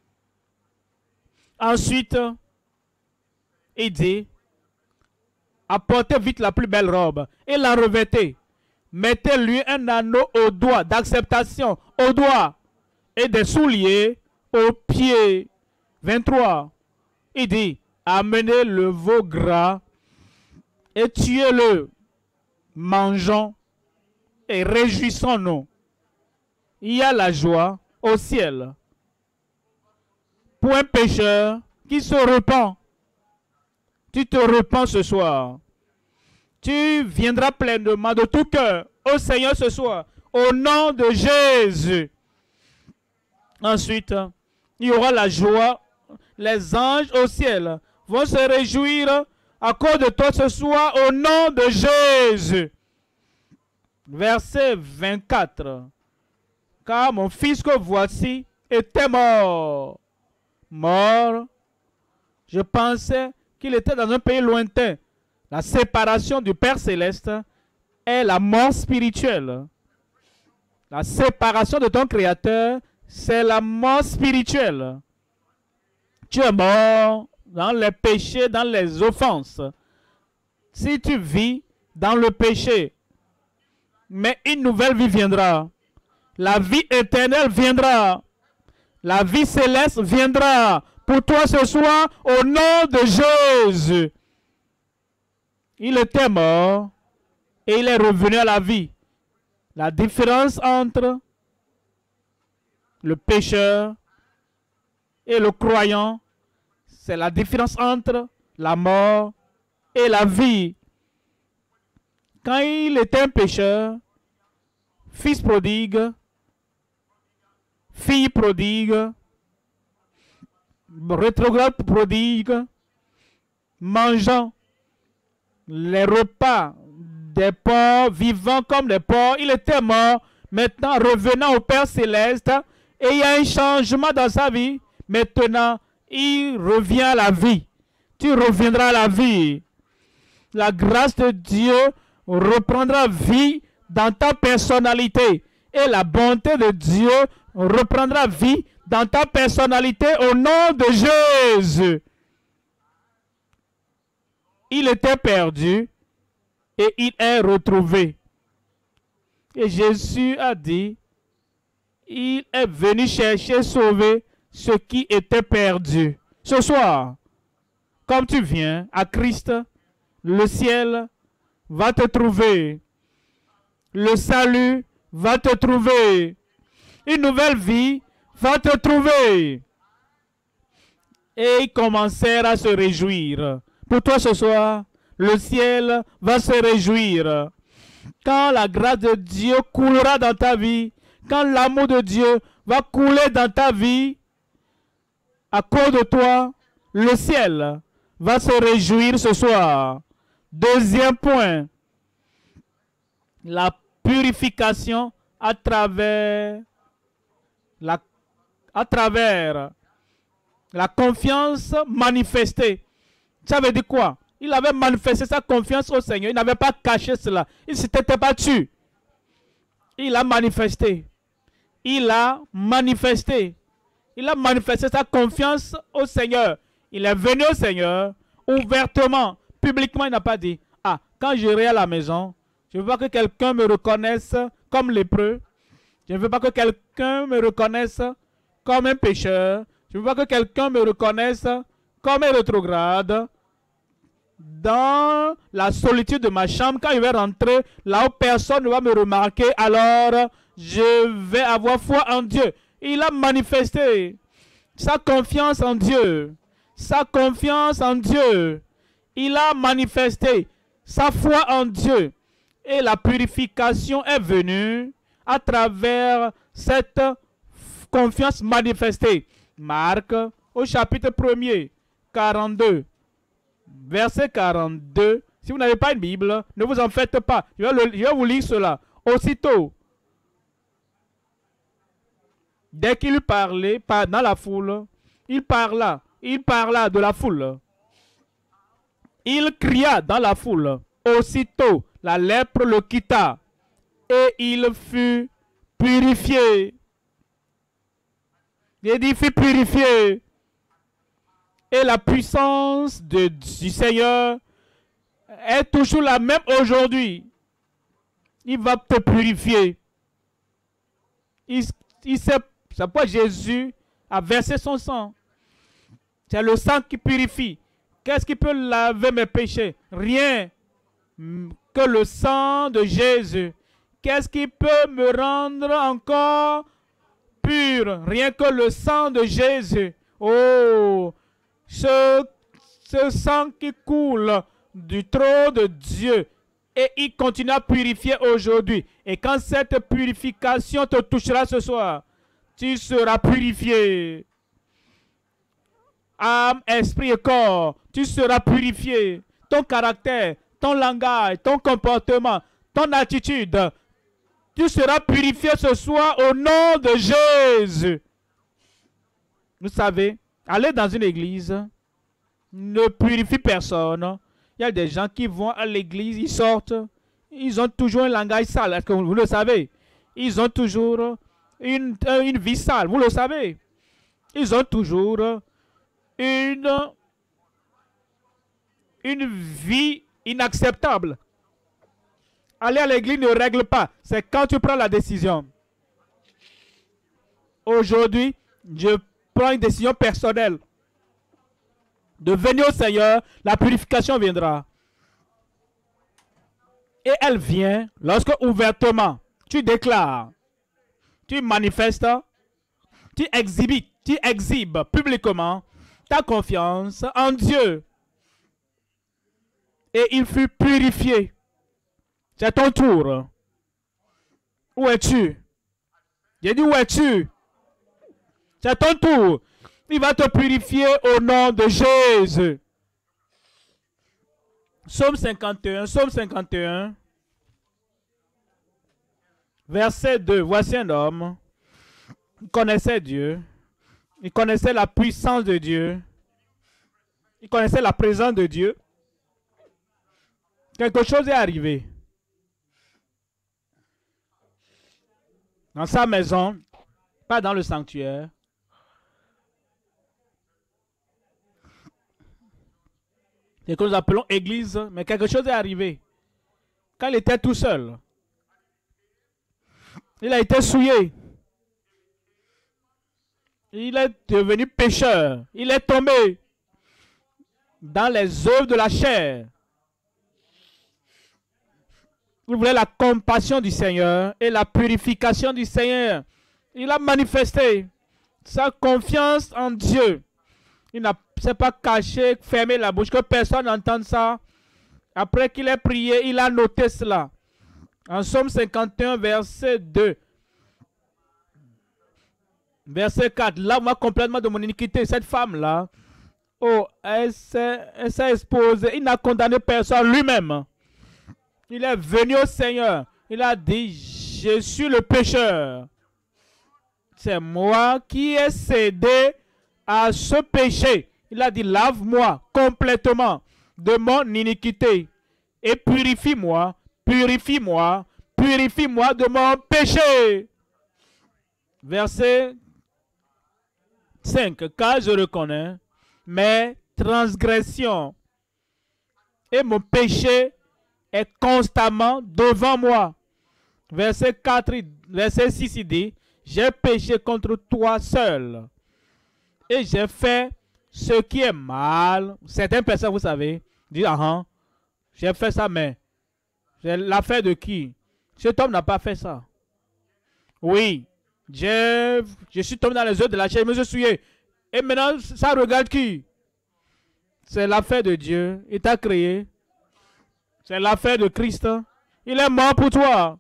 Ensuite, il dit, apportez vite la plus belle robe et la revêtez. Mettez-lui un anneau au doigt d'acceptation, au doigt, et des souliers aux pieds. vingt-trois. Il dit, amenez le veau gras et tuez-le. Mangeons et réjouissons-nous. Il y a la joie au ciel pour un pécheur qui se repent. Tu te repens ce soir. Tu viendras pleinement de tout cœur au Seigneur ce soir, au nom de Jésus. Ensuite, il y aura la joie. Les anges au ciel vont se réjouir à cause de toi ce soir, au nom de Jésus. Verset vingt-quatre. Car mon fils que voici était mort. Mort. Je pensais qu'il était dans un pays lointain. La séparation du Père Céleste est la mort spirituelle. La séparation de ton Créateur, c'est la mort spirituelle. Tu es mort dans les péchés, dans les offenses. Si tu vis dans le péché, mais une nouvelle vie viendra. La vie éternelle viendra. La vie céleste viendra pour toi ce soir au nom de Jésus. Il était mort et il est revenu à la vie. La différence entre le pécheur et le croyant, c'est la différence entre la mort et la vie. Quand il était un pécheur, fils prodigue, fille prodigue, rétrograde prodigue, mangeant les repas des porcs, vivant comme des porcs, il était mort, maintenant revenant au Père Céleste, et il y a un changement dans sa vie. Maintenant, il revient à la vie. Tu reviendras à la vie. La grâce de Dieu reprendra vie dans ta personnalité. Et la bonté de Dieu reprendra vie dans ta personnalité au nom de Jésus. Il était perdu et il est retrouvé. Et Jésus a dit, il est venu chercher, sauver ce qui était perdu. Ce soir, comme tu viens à Christ, le ciel va te trouver. Le salut va te trouver. Une nouvelle vie va te trouver. Et ils commencèrent à se réjouir. Pour toi ce soir, le ciel va se réjouir. Quand la grâce de Dieu coulera dans ta vie, quand l'amour de Dieu va couler dans ta vie, à cause de toi, le ciel va se réjouir ce soir. Deuxième point, la purification à travers la, à travers la confiance manifestée. Ça veut dire quoi? Il avait manifesté sa confiance au Seigneur. Il n'avait pas caché cela. Il ne s'était pas tué. Il a manifesté. Il a manifesté. Il a manifesté sa confiance au Seigneur. Il est venu au Seigneur ouvertement, publiquement. Il n'a pas dit, ah, quand j'irai à la maison, je ne veux pas que quelqu'un me reconnaisse comme lépreux. Je ne veux pas que quelqu'un me reconnaisse comme un pécheur. Je ne veux pas que quelqu'un me reconnaisse comme un rétrograde. Dans la solitude de ma chambre, quand je vais rentrer, là où personne ne va me remarquer, alors je vais avoir foi en Dieu. Il a manifesté sa confiance en Dieu. Sa confiance en Dieu. Il a manifesté sa foi en Dieu. Et la purification est venue à travers cette confiance manifestée. Marc, au chapitre premier, quarante-deux. Verset quarante-deux. Si vous n'avez pas une Bible, ne vous en faites pas. Je vais, le, je vais vous lire cela. Aussitôt, dès qu'il parlait dans la foule, il parla. Il parla de la foule. Il cria dans la foule. Aussitôt, la lèpre le quitta et il fut purifié. Il dit, fut purifié. Et la puissance de, du Seigneur est toujours la même aujourd'hui. Il va te purifier. Il, il sait, c'est pourquoi Jésus a versé son sang. C'est le sang qui purifie. Qu'est-ce qui peut laver mes péchés? Rien que le sang de Jésus. Qu'est-ce qui peut me rendre encore pur? Rien que le sang de Jésus. Oh! Ce, ce sang qui coule du trône de Dieu et il continue à purifier aujourd'hui. Et quand cette purification te touchera ce soir, tu seras purifié. Âme, esprit et corps, tu seras purifié. Ton caractère, ton langage, ton comportement, ton attitude, tu seras purifié ce soir au nom de Jésus. Vous savez, aller dans une église ne purifie personne. Il y a des gens qui vont à l'église, ils sortent, ils ont toujours un langage sale. Est-ce que vous, vous le savez? Ils ont toujours une, une vie sale, vous le savez. Ils ont toujours une, une vie inacceptable. Aller à l'église ne règle pas. C'est quand tu prends la décision. Aujourd'hui, je prends une décision personnelle de venir au Seigneur, la purification viendra. Et elle vient lorsque ouvertement tu déclares, tu manifestes, tu exhibes, tu exhibes publiquement ta confiance en Dieu. Et il fut purifié. C'est ton tour. Où es-tu? J'ai dit où es-tu? C'est ton tour. Il va te purifier au nom de Jésus. Psaume cinquante et un. Psaume cinquante et un. Verset deux. Voici un homme. Il connaissait Dieu. Il connaissait la puissance de Dieu. Il connaissait la présence de Dieu. Quelque chose est arrivé. Dans sa maison, pas dans le sanctuaire. C'est ce que nous appelons église, mais quelque chose est arrivé. Quand il était tout seul, il a été souillé. Il est devenu pécheur. Il est tombé dans les œuvres de la chair. Il voulait la compassion du Seigneur et la purification du Seigneur. Il a manifesté sa confiance en Dieu. Il ne s'est pas caché, fermé la bouche, que personne n'entende ça. Après qu'il ait prié, il a noté cela. En Somme cinquante et un, verset deux. Verset quatre. Là, moi, complètement de mon iniquité, cette femme-là, oh, elle s'est exposée. Il n'a condamné personne lui-même. Il est venu au Seigneur. Il a dit, je suis le pécheur. C'est moi qui ai cédé à ce péché. Il a dit, lave-moi complètement de mon iniquité et purifie-moi, purifie-moi, purifie-moi de mon péché. Verset cinq. Car je reconnais mes transgressions et mon péché est constamment devant moi. Verset quatre, verset six, il dit, j'ai péché contre toi seul et j'ai fait ce qui est mal. Certaines personnes, vous savez, disent, ah, ah j'ai fait ça, mais c'est l'affaire de qui? Cet homme n'a pas fait ça. Oui, je suis tombé dans les œuvres de la chair, je me suis souillé. Et maintenant, ça regarde qui? C'est l'affaire de Dieu. Il t'a créé. C'est l'affaire de Christ. Il est mort pour toi.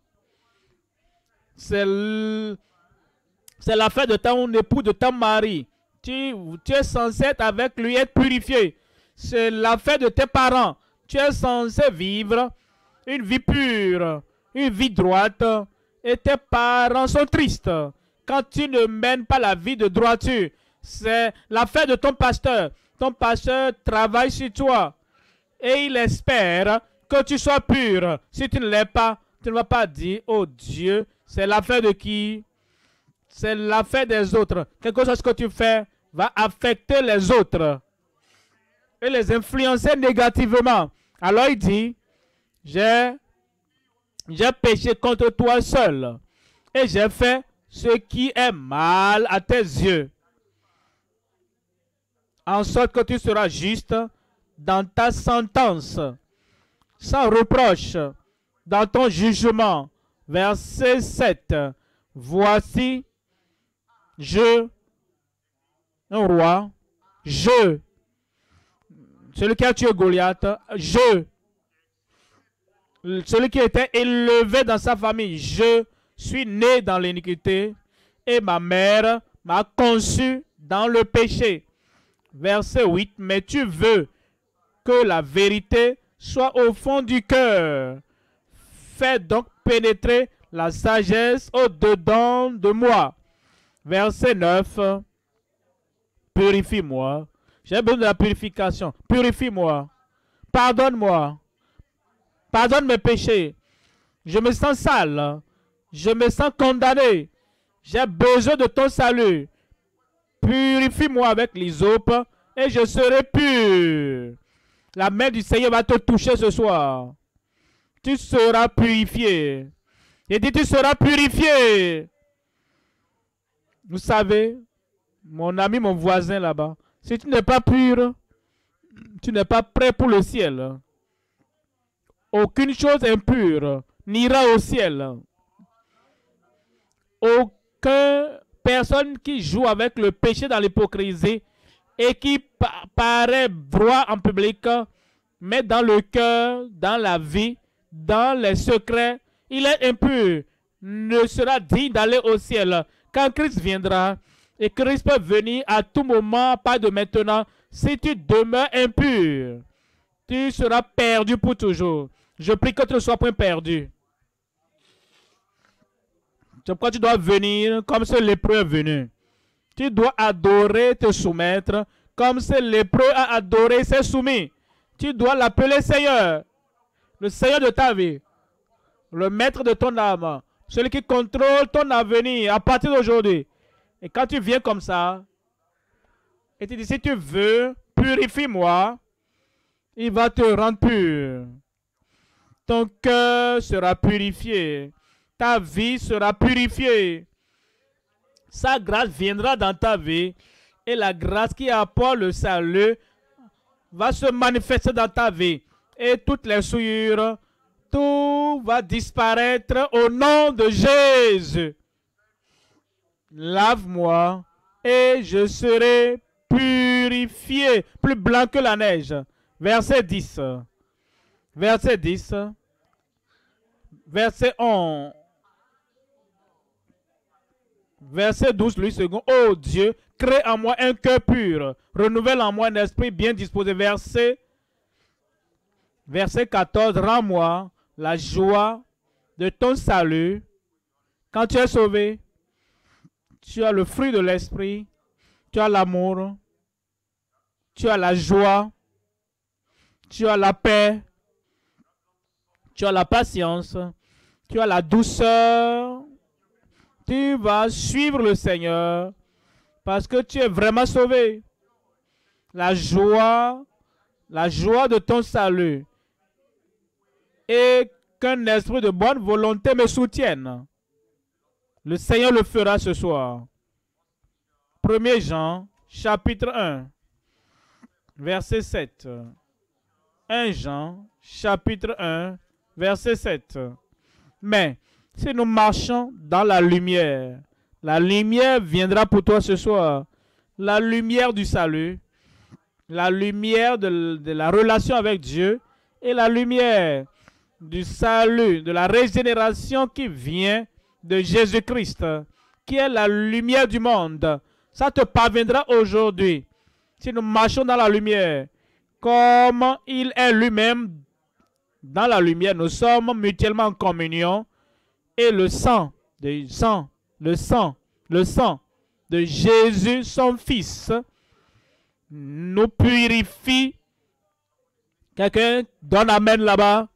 C'est l'affaire de ton époux, de ton mari. Tu, tu es censé être avec lui, être purifié. C'est l'affaire de tes parents. Tu es censé vivre une vie pure, une vie droite. Et tes parents sont tristes quand tu ne mènes pas la vie de droiture. C'est l'affaire de ton pasteur. Ton pasteur travaille sur toi. Et il espère que tu sois pur. Si tu ne l'es pas, tu ne vas pas dire, oh Dieu, c'est l'affaire de qui? C'est l'affaire des autres. Quelque chose que tu fais va affecter les autres et les influencer négativement. Alors il dit, j'ai j'ai péché contre toi seul et j'ai fait ce qui est mal à tes yeux, en sorte que tu seras juste dans ta sentence, sans reproche dans ton jugement. Verset sept. Voici, je, un roi, je, celui qui a tué Goliath, je, celui qui était élevé dans sa famille, je suis né dans l'iniquité et ma mère m'a conçu dans le péché. Verset huit. Mais tu veux que la vérité soit au fond du cœur. Fais donc pénétrer la sagesse au-dedans de moi. Verset neuf. Purifie-moi. J'ai besoin de la purification. Purifie-moi. Pardonne-moi. Pardonne mes péchés. Je me sens sale. Je me sens condamné. J'ai besoin de ton salut. Purifie-moi avec l'hysope et je serai pur. La main du Seigneur va te toucher ce soir. Tu seras purifié. Il dit, tu seras purifié. Vous savez, mon ami, mon voisin là-bas, si tu n'es pas pur, tu n'es pas prêt pour le ciel. Aucune chose impure n'ira au ciel. Aucune personne qui joue avec le péché dans l'hypocrisie et qui pa paraît droit en public, mais dans le cœur, dans la vie, dans les secrets, il est impur, ne sera digne d'aller au ciel. Quand Christ viendra, et Christ peut venir à tout moment, pas de maintenant, si tu demeures impur, tu seras perdu pour toujours. Je prie que tu ne sois point perdu. C'est pourquoi tu dois venir comme ce lépreux est venu. Tu dois adorer, te soumettre comme ce lépreux a adoré, s'est soumis. Tu dois l'appeler Seigneur, le Seigneur de ta vie, le maître de ton âme, celui qui contrôle ton avenir à partir d'aujourd'hui. Et quand tu viens comme ça, et tu dis, si tu veux, purifie-moi, il va te rendre pur. Ton cœur sera purifié. Ta vie sera purifiée. sa grâce viendra dans ta vie et la grâce qui apporte le salut va se manifester dans ta vie. Et toutes les souillures, tout va disparaître au nom de Jésus. Lave-moi et je serai purifié, plus blanc que la neige. Verset dix. Verset dix. Verset onze. Verset douze, lui second. Oh Dieu, crée en moi un cœur pur. Renouvelle en moi un esprit bien disposé. Verset, verset quatorze. Rends-moi la joie de ton salut. Quand tu es sauvé, tu as le fruit de l'esprit. Tu as l'amour. Tu as la joie. Tu as la paix. Tu as la patience. Tu as la douceur. Tu vas suivre le Seigneur parce que tu es vraiment sauvé. La joie, la joie de ton salut et qu'un esprit de bonne volonté me soutienne. Le Seigneur le fera ce soir. premier Jean, chapitre un, verset sept. premier Jean, chapitre un, verset sept. Mais si nous marchons dans la lumière, la lumière viendra pour toi ce soir. La lumière du salut, la lumière de, de la relation avec Dieu et la lumière du salut, de la régénération qui vient de Jésus-Christ, qui est la lumière du monde. Ça te parviendra aujourd'hui. Si nous marchons dans la lumière, comme il est lui-même dans la lumière, nous sommes mutuellement en communion. Et le sang, de sang, le sang, le sang de Jésus, son Fils, nous purifie. Quelqu'un donne amen là-bas.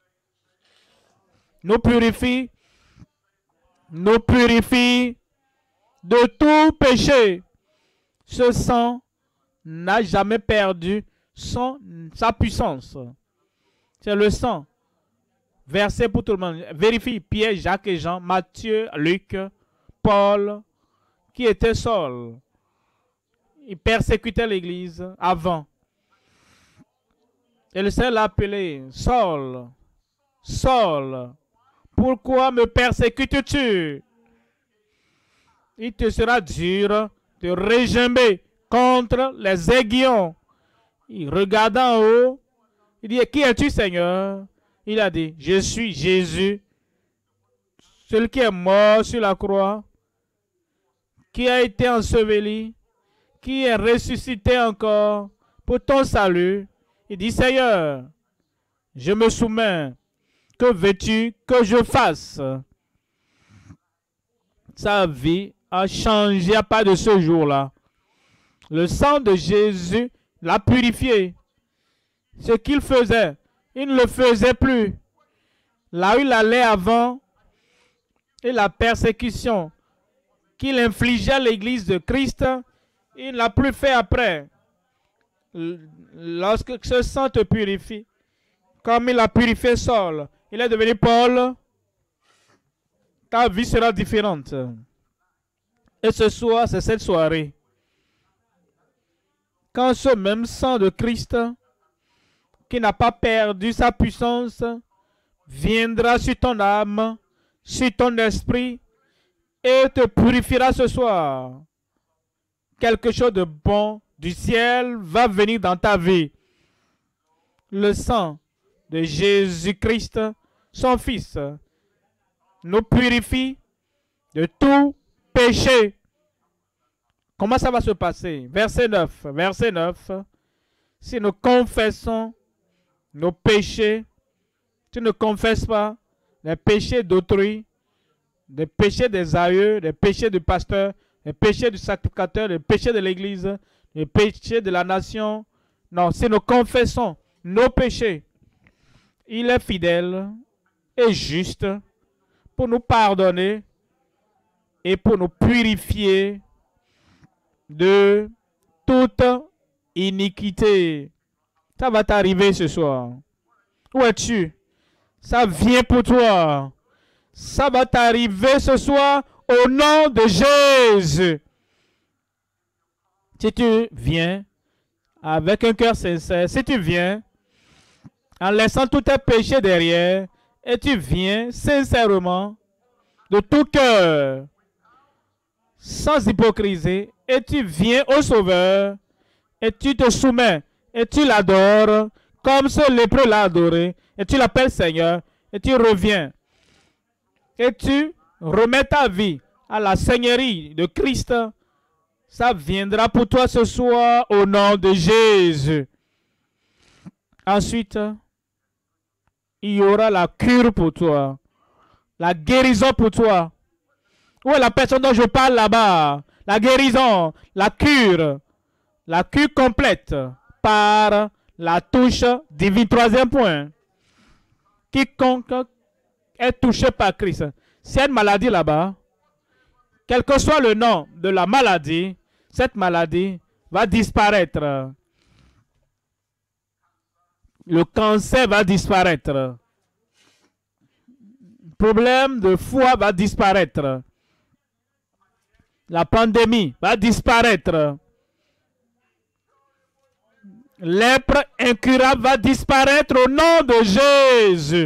Nous purifie. Nous purifie de tout péché. Ce sang n'a jamais perdu son, sa puissance. C'est le sang. Verset pour tout le monde. Vérifie Pierre, Jacques et Jean, Matthieu, Luc, Paul, qui était Saul. Il persécutait l'Église avant. Et le Seigneur l'a appelé Saul. Saul, pourquoi me persécutes-tu? Il te sera dur de régimer contre les aiguillons. Il regarde en haut. Il dit, qui es-tu, Seigneur? Il a dit, je suis Jésus, celui qui est mort sur la croix, qui a été enseveli, qui est ressuscité encore pour ton salut. Il dit, Seigneur, je me soumets. Que veux-tu que je fasse? Sa vie a changé à part de ce jour-là. Le sang de Jésus l'a purifié. Ce qu'il faisait, il ne le faisait plus. Là où il allait avant, et la persécution qu'il infligeait à l'Église de Christ, il ne l'a plus fait après. Lorsque ce sang te purifie, comme il a purifié Saul, il est devenu Paul, ta vie sera différente. Et ce soir, c'est cette soirée. Quand ce même sang de Christ, qui n'a pas perdu sa puissance, viendra sur ton âme, sur ton esprit, et te purifiera ce soir. Quelque chose de bon du ciel va venir dans ta vie. Le sang de Jésus-Christ, son Fils, nous purifie de tout péché. Comment ça va se passer? Verset neuf. Verset neuf. Si nous confessons nos péchés, tu ne confesses pas les péchés d'autrui, les péchés des aïeux, les péchés du pasteur, les péchés du sacrificateur, les péchés de l'Église, les péchés de la nation. Non, si nous confessons nos péchés, il est fidèle et juste pour nous pardonner et pour nous purifier de toute iniquité. Ça va t'arriver ce soir. Où es-tu? Ça vient pour toi. Ça va t'arriver ce soir au nom de Jésus. Si tu viens avec un cœur sincère, si tu viens en laissant tous tes péchés derrière, et tu viens sincèrement, de tout cœur, sans hypocrisie, et tu viens au Sauveur, et tu te soumets, et tu l'adores, comme ce lépreux l'a adoré, et tu l'appelles Seigneur, et tu reviens, et tu remets ta vie à la Seigneurie de Christ, ça viendra pour toi ce soir au nom de Jésus. Ensuite, il y aura la cure pour toi, la guérison pour toi. Où est la personne dont je parle là-bas? La guérison, la cure, la cure complète par la touche divine. Troisième point. Quiconque est touché par Christ. S'il y a une maladie là-bas, quel que soit le nom de la maladie, cette maladie va disparaître. Le cancer va disparaître. Le problème de foie va disparaître. La pandémie va disparaître. Lèpre incurable va disparaître au nom de Jésus.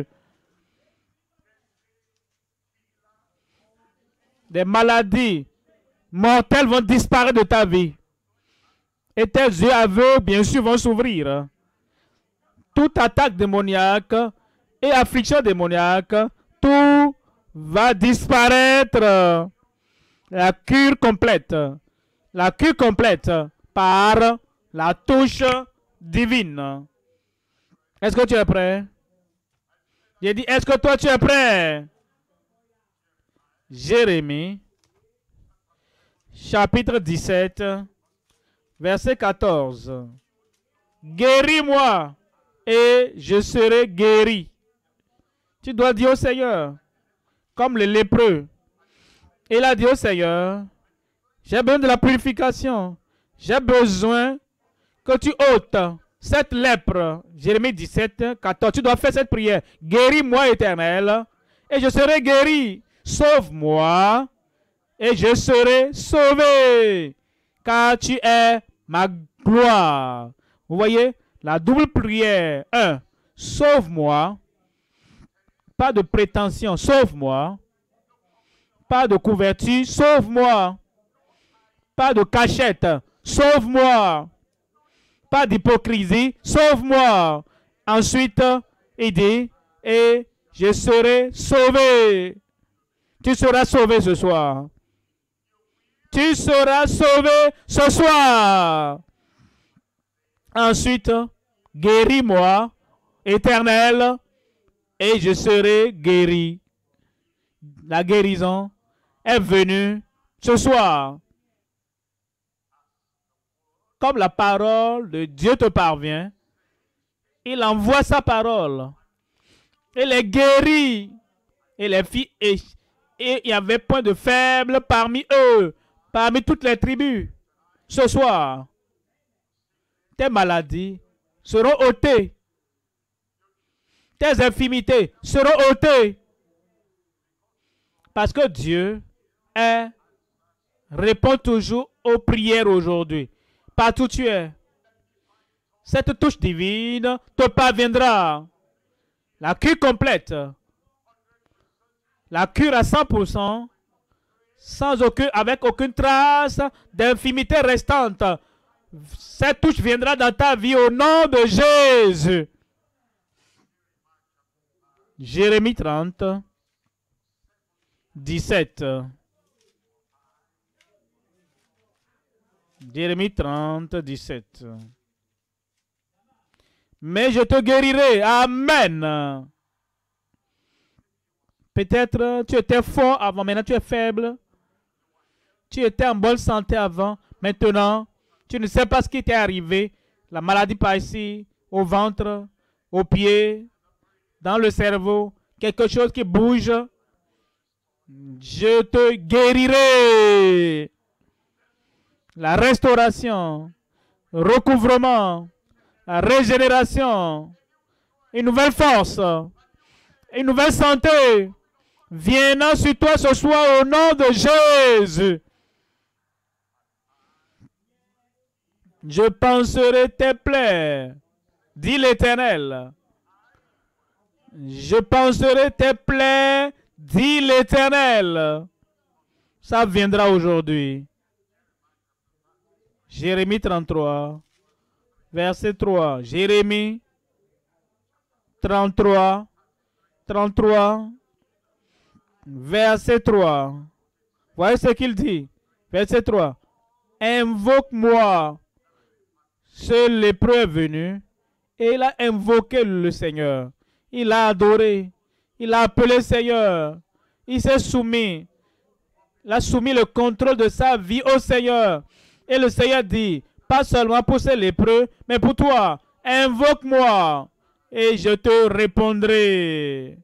Des maladies mortelles vont disparaître de ta vie. Et tes yeux aveugles, bien sûr, vont s'ouvrir. Toute attaque démoniaque et affliction démoniaque, tout va disparaître. La cure complète. La cure complète par la touche divine. Est-ce que tu es prêt? J'ai dit, est-ce que toi tu es prêt? Jérémie, chapitre dix-sept, verset quatorze. Guéris-moi et je serai guéri. Tu dois dire au Seigneur, comme le lépreux. Il a dit au Seigneur, j'ai besoin de la purification. J'ai besoin que tu ôtes cette lèpre. Jérémie dix-sept, quatorze. Tu dois faire cette prière. Guéris-moi, Éternel, et je serai guéri. Sauve-moi, et je serai sauvé, car tu es ma gloire. Vous voyez, la double prière. Un, sauve-moi. Pas de prétention, sauve-moi. Pas de couverture, sauve-moi. Pas de cachette, sauve-moi. Pas d'hypocrisie, sauve-moi. Ensuite, il dit, et je serai sauvé. Tu seras sauvé ce soir. Tu seras sauvé ce soir. Ensuite, guéris-moi, Éternel, et je serai guéri. La guérison est venue ce soir. Comme la parole de Dieu te parvient, il envoie sa parole. Il est guéri. Et les filles, et, et il y avait point de faible parmi eux, parmi toutes les tribus. Ce soir, tes maladies seront ôtées. Tes infimités seront ôtées. Parce que Dieu est, répond toujours aux prières aujourd'hui. Partout où tu es. Cette touche divine te parviendra. La cure complète. La cure à cent pour cent. Sans aucun, avec aucune trace d'infimité restante. Cette touche viendra dans ta vie au nom de Jésus. Jérémie trente, dix-sept. Jérémie trente, dix-sept. Mais je te guérirai. Amen. Peut-être tu étais fort avant, maintenant tu es faible. Tu étais en bonne santé avant, maintenant tu ne sais pas ce qui t'est arrivé. La maladie par ici, au ventre, aux pieds, dans le cerveau, quelque chose qui bouge. Je te guérirai. La restauration, recouvrement, la régénération, une nouvelle force, une nouvelle santé, viennent sur toi ce soir au nom de Jésus. Je penserai tes plaies, dit l'Éternel. Je penserai tes plaies, dit l'Éternel. Ça viendra aujourd'hui. Jérémie trente-trois, verset trois. Jérémie trente-trois, trente-trois, verset trois. Voyez ce qu'il dit. Verset trois. Invoque-moi. Ce lépreux est venu et il a invoqué le Seigneur. Il a adoré. Il a appelé le Seigneur. Il s'est soumis. Il a soumis le contrôle de sa vie au Seigneur. Et le Seigneur dit, pas seulement pour ces lépreux, mais pour toi, invoque-moi et je te répondrai.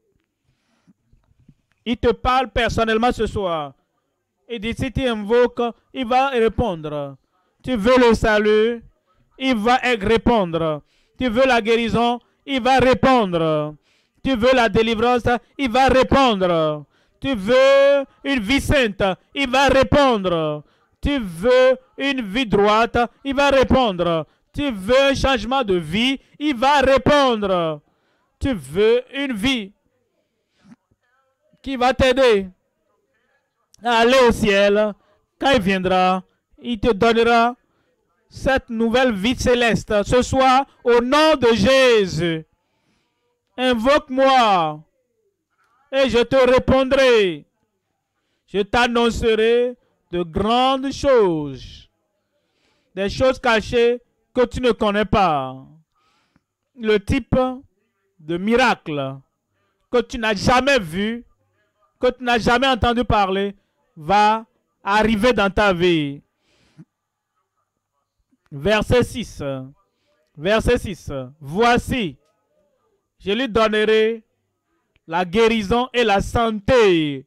Il te parle personnellement ce soir. Il dit, si tu invoques, il va répondre. Tu veux le salut, il va répondre. Tu veux la guérison, il va répondre. Tu veux la délivrance, il va répondre. Tu veux une vie sainte, il va répondre. Tu veux une vie droite, il va répondre. Tu veux un changement de vie, il va répondre. Tu veux une vie qui va t'aider à aller au ciel. Quand il viendra, il te donnera cette nouvelle vie céleste. Ce soir, au nom de Jésus, invoque-moi et je te répondrai. Je t'annoncerai de grandes choses, des choses cachées que tu ne connais pas. Le type de miracle que tu n'as jamais vu, que tu n'as jamais entendu parler, va arriver dans ta vie. Verset six. Verset six. Voici, je lui donnerai la guérison et la santé.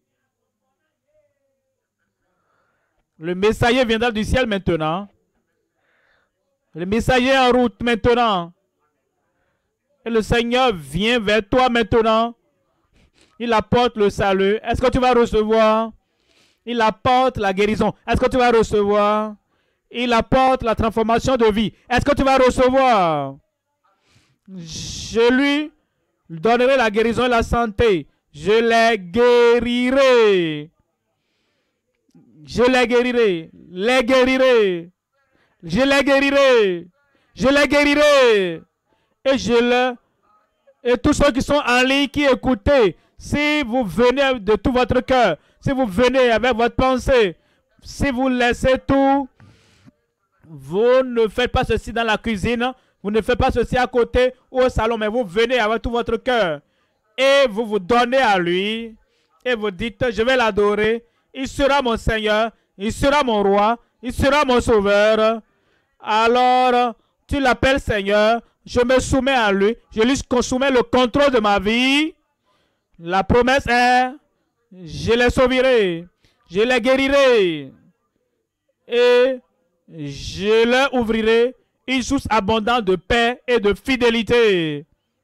Le messager viendra du ciel maintenant. Le messager est en route maintenant. Et le Seigneur vient vers toi maintenant. Il apporte le salut. Est-ce que tu vas recevoir? Il apporte la guérison. Est-ce que tu vas recevoir? Il apporte la transformation de vie. Est-ce que tu vas recevoir? Je lui donnerai la guérison et la santé. Je les guérirai. Je les guérirai. Les guérirai. Je les guérirai. Je les guérirai. Et je les... Et tous ceux qui sont en ligne, qui écoutez, si vous venez de tout votre cœur, si vous venez avec votre pensée, si vous laissez tout, vous ne faites pas ceci dans la cuisine, vous ne faites pas ceci à côté ou au salon, mais vous venez avec tout votre cœur et vous vous donnez à lui et vous dites, je vais l'adorer, il sera mon Seigneur, il sera mon roi, il sera mon sauveur. Alors, tu l'appelles Seigneur, je me soumets à lui, je lui soumets le contrôle de ma vie. La promesse est, je les sauverai, je les guérirai et je leur ouvrirai une source abondante de paix et de fidélité.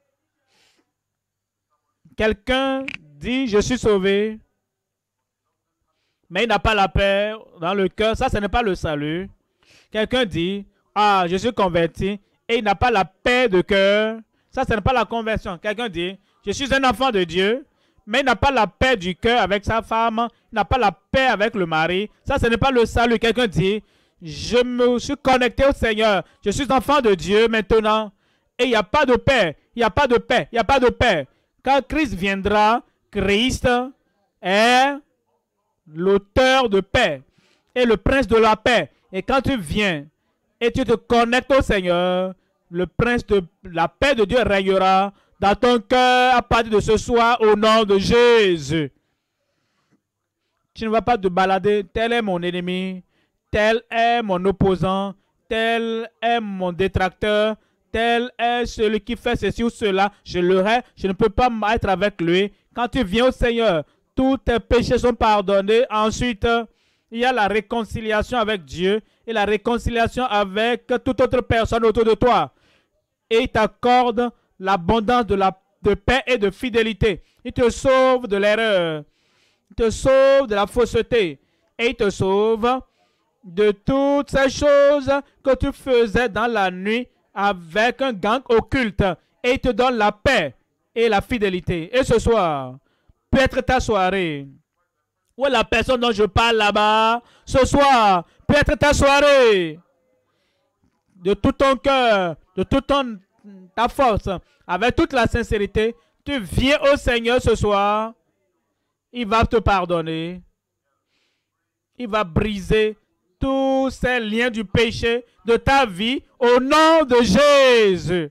Quelqu'un dit, je suis sauvé, mais il n'a pas la paix dans le cœur. Ça, ce n'est pas le salut. Quelqu'un dit, ah, je suis converti, et il n'a pas la paix de cœur. Ça, ce n'est pas la conversion. Quelqu'un dit, je suis un enfant de Dieu, mais il n'a pas la paix du cœur avec sa femme, il n'a pas la paix avec le mari. Ça, ce n'est pas le salut. Quelqu'un dit, je me suis connecté au Seigneur, je suis enfant de Dieu maintenant, et il n'y a pas de paix, il n'y a pas de paix, il n'y a pas de paix. Quand Christ viendra, Christ est l'auteur de paix et le prince de la paix. Et quand tu viens et tu te connectes au Seigneur, le prince de la paix de Dieu régnera dans ton cœur à partir de ce soir au nom de Jésus. Tu ne vas pas te balader, tel est mon ennemi, tel est mon opposant, tel est mon détracteur, tel est celui qui fait ceci ou cela. Je le hais, je ne peux pas être avec lui. Quand tu viens au Seigneur, tous tes péchés sont pardonnés. Ensuite, il y a la réconciliation avec Dieu et la réconciliation avec toute autre personne autour de toi. Et il t'accorde l'abondance de, la, de paix et de fidélité. Il te sauve de l'erreur. Il te sauve de la fausseté. Et il te sauve de toutes ces choses que tu faisais dans la nuit avec un gang occulte. Et il te donne la paix et la fidélité. Et ce soir, peut être ta soirée. Où est la personne dont je parle là-bas? Ce soir, peut être ta soirée. De tout ton cœur, de toute ton, ta force, avec toute la sincérité, tu viens au Seigneur ce soir. Il va te pardonner. Il va briser tous ces liens du péché de ta vie au nom de Jésus.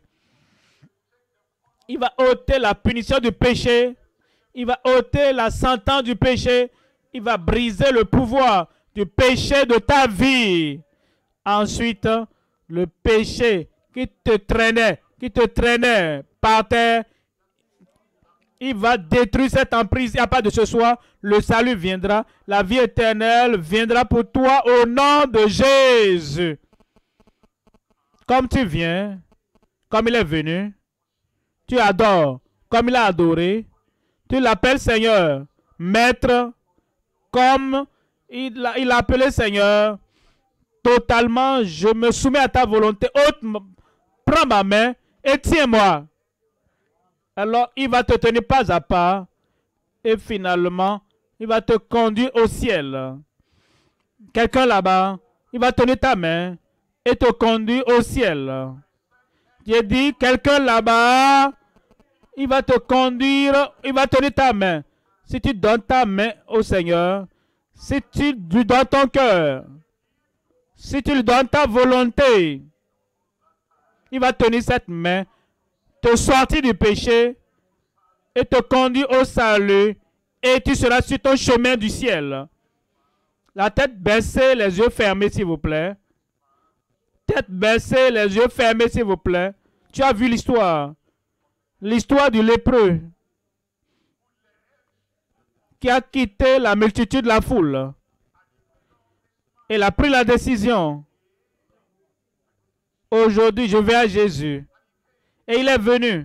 Il va ôter la punition du péché. Il va ôter la sentence du péché. Il va briser le pouvoir du péché de ta vie. Ensuite, le péché qui te traînait, qui te traînait par terre, il va détruire cette emprise. À part de ce soir, le salut viendra. La vie éternelle viendra pour toi au nom de Jésus. Comme tu viens, comme il est venu, tu adores, comme il a adoré. Tu l'appelles Seigneur, Maître, comme il a, il a appelé Seigneur. Totalement, je me soumets à ta volonté. Ôte, prends ma main et tiens-moi. Alors, il va te tenir pas à pas. Et finalement, il va te conduire au ciel. Quelqu'un là-bas, il va tenir ta main et te conduire au ciel. J'ai dit, quelqu'un là-bas, il va te conduire, il va tenir ta main. Si tu donnes ta main au Seigneur, si tu lui donnes ton cœur, si tu lui donnes ta volonté, il va tenir cette main, te sortir du péché et te conduire au salut, et tu seras sur ton chemin du ciel. La tête baissée, les yeux fermés, s'il vous plaît. Tête baissée, les yeux fermés, s'il vous plaît. Tu as vu l'histoire. L'histoire du lépreux qui a quitté la multitude de la foule. Il a pris la décision. Aujourd'hui, je vais à Jésus. Et il est venu.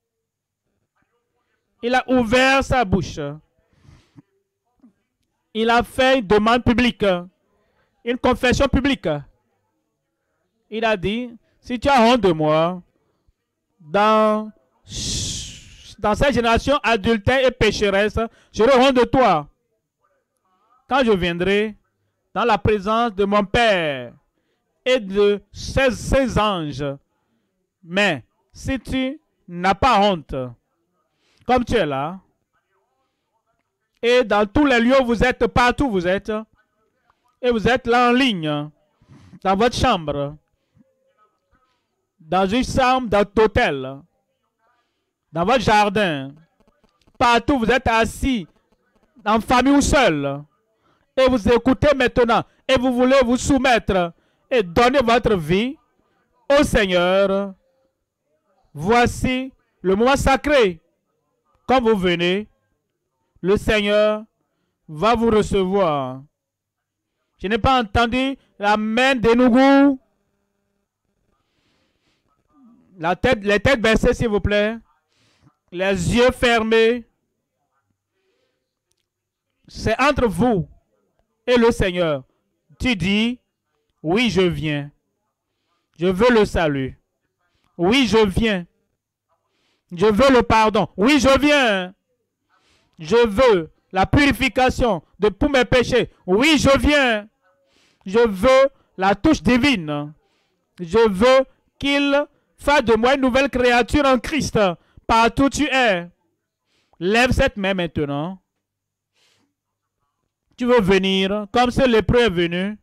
Il a ouvert sa bouche. Il a fait une demande publique. Une confession publique. Il a dit, si tu as honte de moi, dans, dans cette génération adultère et pécheresse, j'aurai honte de toi. Quand je viendrai dans la présence de mon Père et de ses, ses anges. Mais si tu n'as pas honte, comme tu es là, et dans tous les lieux où vous êtes, partout où vous êtes, et vous êtes là en ligne, dans votre chambre, dans une chambre d'hôtel, dans votre jardin, partout où vous êtes assis, en famille ou seul, et vous écoutez maintenant, et vous voulez vous soumettre et donner votre vie au Seigneur, voici le moment sacré. Quand vous venez, le Seigneur va vous recevoir. Je n'ai pas entendu la main de Nougou. La tête, les têtes baissées, s'il vous plaît. Les yeux fermés. C'est entre vous et le Seigneur. Tu dis, oui, je viens. Je veux le salut. Oui, je viens. Je veux le pardon. Oui, je viens. Je veux la purification de tous mes péchés. Oui, je viens. Je veux la touche divine. Je veux qu'il fasse de moi une nouvelle créature en Christ. Partout où tu es. Lève cette main maintenant. Tu veux venir comme ce lépreux est venu.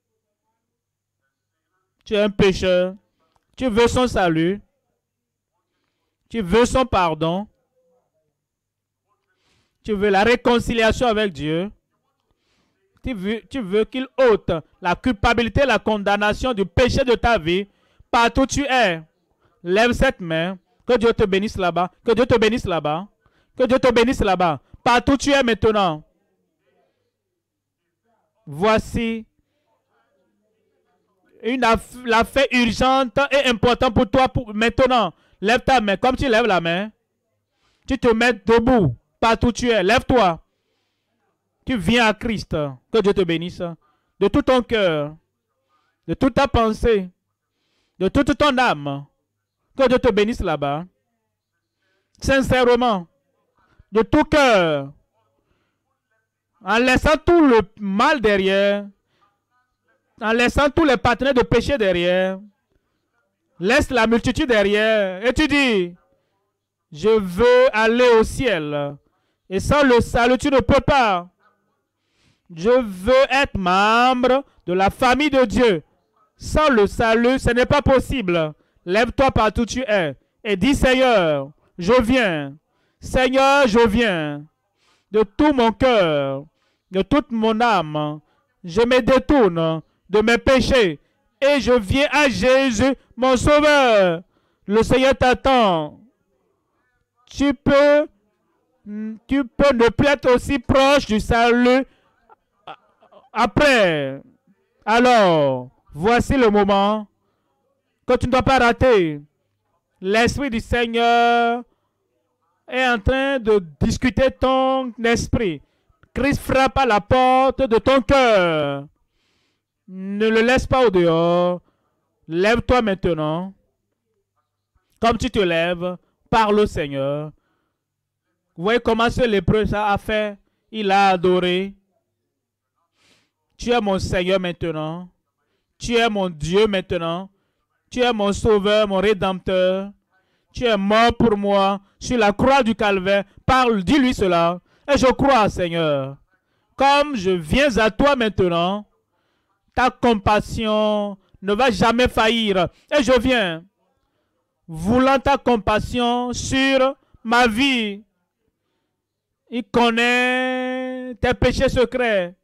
Tu es un pécheur. Tu veux son salut. Tu veux son pardon. Tu veux la réconciliation avec Dieu. Tu veux, tu veux qu'il ôte la culpabilité, la condamnation du péché de ta vie. Partout où tu es. Lève cette main. Que Dieu te bénisse là-bas. Que Dieu te bénisse là-bas. Que Dieu te bénisse là-bas. Partout où tu es maintenant. Voici une affaire urgente et importante pour toi pour maintenant. Lève ta main. Comme tu lèves la main, tu te mets debout. Partout où tu es. Lève-toi. tu viens à Christ. Que Dieu te bénisse. De tout ton cœur, de toute ta pensée, de toute ton âme. Que Dieu te bénisse là-bas. Sincèrement, de tout cœur, en laissant tout le mal derrière, en laissant tous les partenaires de péché derrière, laisse la multitude derrière et tu dis, je veux aller au ciel. Et sans le salut, tu ne peux pas. Je veux être membre de la famille de Dieu. Sans le salut, ce n'est pas possible. Lève-toi partout où tu es et dis, Seigneur, je viens. Seigneur, je viens. De tout mon cœur, de toute mon âme, je me détourne de mes péchés et je viens à Jésus, mon Sauveur. Le Seigneur t'attend. Tu peux, tu peux ne plus être aussi proche du salut après. Alors, voici le moment que tu ne dois pas rater. L'Esprit du Seigneur est en train de discuter ton esprit. Christ frappe à la porte de ton cœur. Ne le laisse pas au dehors. Lève-toi maintenant. Comme tu te lèves, parle au Seigneur. Vous voyez comment ce lépreux ça a fait? Il a adoré. Tu es mon Seigneur maintenant. Tu es mon Dieu maintenant. Tu es mon Sauveur, mon Rédempteur. Tu es mort pour moi sur la croix du Calvaire. Parle, dis-lui cela. Et je crois, Seigneur. Comme je viens à toi maintenant, ta compassion ne va jamais faillir. Et je viens, voulant ta compassion sur ma vie. Il connaît tes péchés secrets.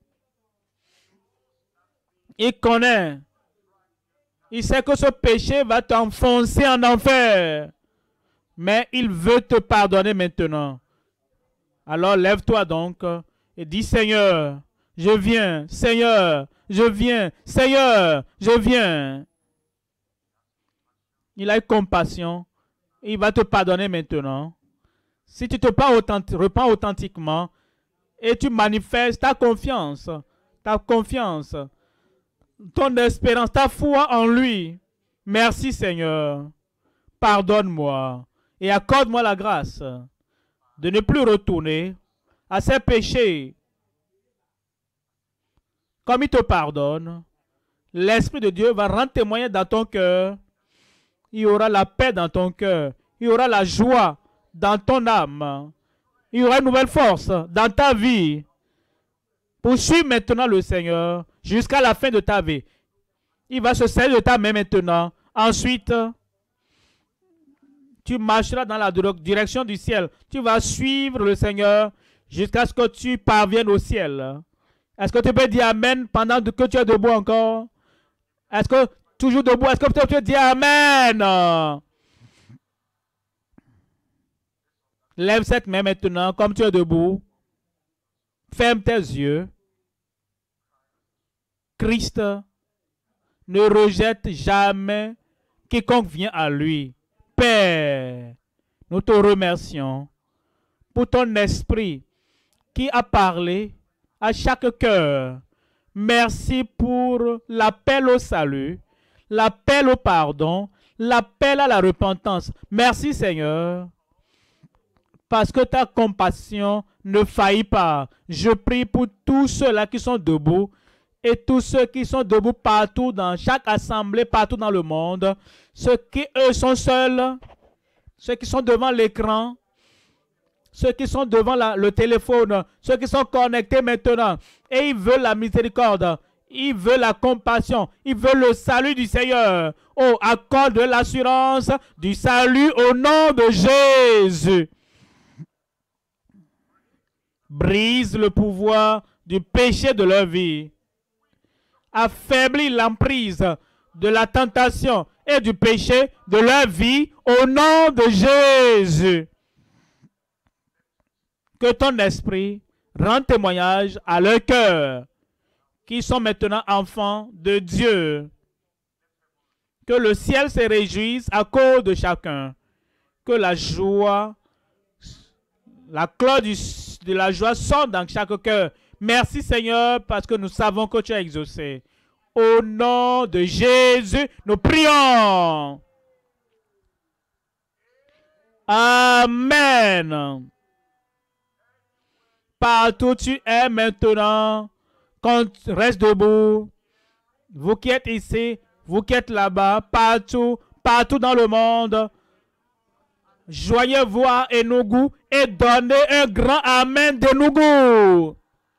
Il connaît. Il sait que ce péché va t'enfoncer en enfer. Mais il veut te pardonner maintenant. Alors lève-toi donc et dis, Seigneur, je viens, Seigneur, je viens, Seigneur, je viens. Il a eu compassion. Il va te pardonner maintenant. Si tu te repens authentiquement et tu manifestes ta confiance, ta confiance, ton espérance, ta foi en lui. Merci Seigneur. Pardonne-moi et accorde-moi la grâce de ne plus retourner à ses péchés. Comme il te pardonne, l'Esprit de Dieu va rendre témoignage dans ton cœur. Il y aura la paix dans ton cœur. Il y aura la joie dans ton âme. Il y aura une nouvelle force dans ta vie. Poursuis maintenant le Seigneur jusqu'à la fin de ta vie. Il va se servir de ta main maintenant. Ensuite, tu marcheras dans la direction du ciel. Tu vas suivre le Seigneur jusqu'à ce que tu parviennes au ciel. Est-ce que tu peux dire Amen pendant que tu es debout encore? Est-ce que toujours debout? Est-ce que tu peux dire Amen? Lève cette main maintenant comme tu es debout. Ferme tes yeux. Christ ne rejette jamais quiconque vient à lui. Père, nous te remercions pour ton esprit qui a parlé à chaque cœur. Merci pour l'appel au salut, l'appel au pardon, l'appel à la repentance. Merci Seigneur, parce que ta compassion ne faillit pas. Je prie pour tous ceux-là qui sont debout et tous ceux qui sont debout partout dans chaque assemblée, partout dans le monde. Ceux qui, eux, sont seuls, ceux qui sont devant l'écran, ceux qui sont devant la, le téléphone, ceux qui sont connectés maintenant. Et ils veulent la miséricorde, ils veulent la compassion, ils veulent le salut du Seigneur. Oh, accorde l'assurance du salut au nom de Jésus. Brise le pouvoir du péché de leur vie. Affaiblis l'emprise de la tentation et du péché de leur vie au nom de Jésus. Que ton esprit rende témoignage à leur cœur, qui sont maintenant enfants de Dieu. Que le ciel se réjouisse à cause de chacun. Que la joie, la cloche de la joie sonne dans chaque cœur. Merci Seigneur parce que nous savons que tu as exaucé. Au nom de Jésus, nous prions. Amen. Partout où tu es maintenant, quand tu restes debout, vous qui êtes ici, vous qui êtes là-bas, partout, partout dans le monde, joignez-vous à Enugu et donnez un grand Amen d'Enugu.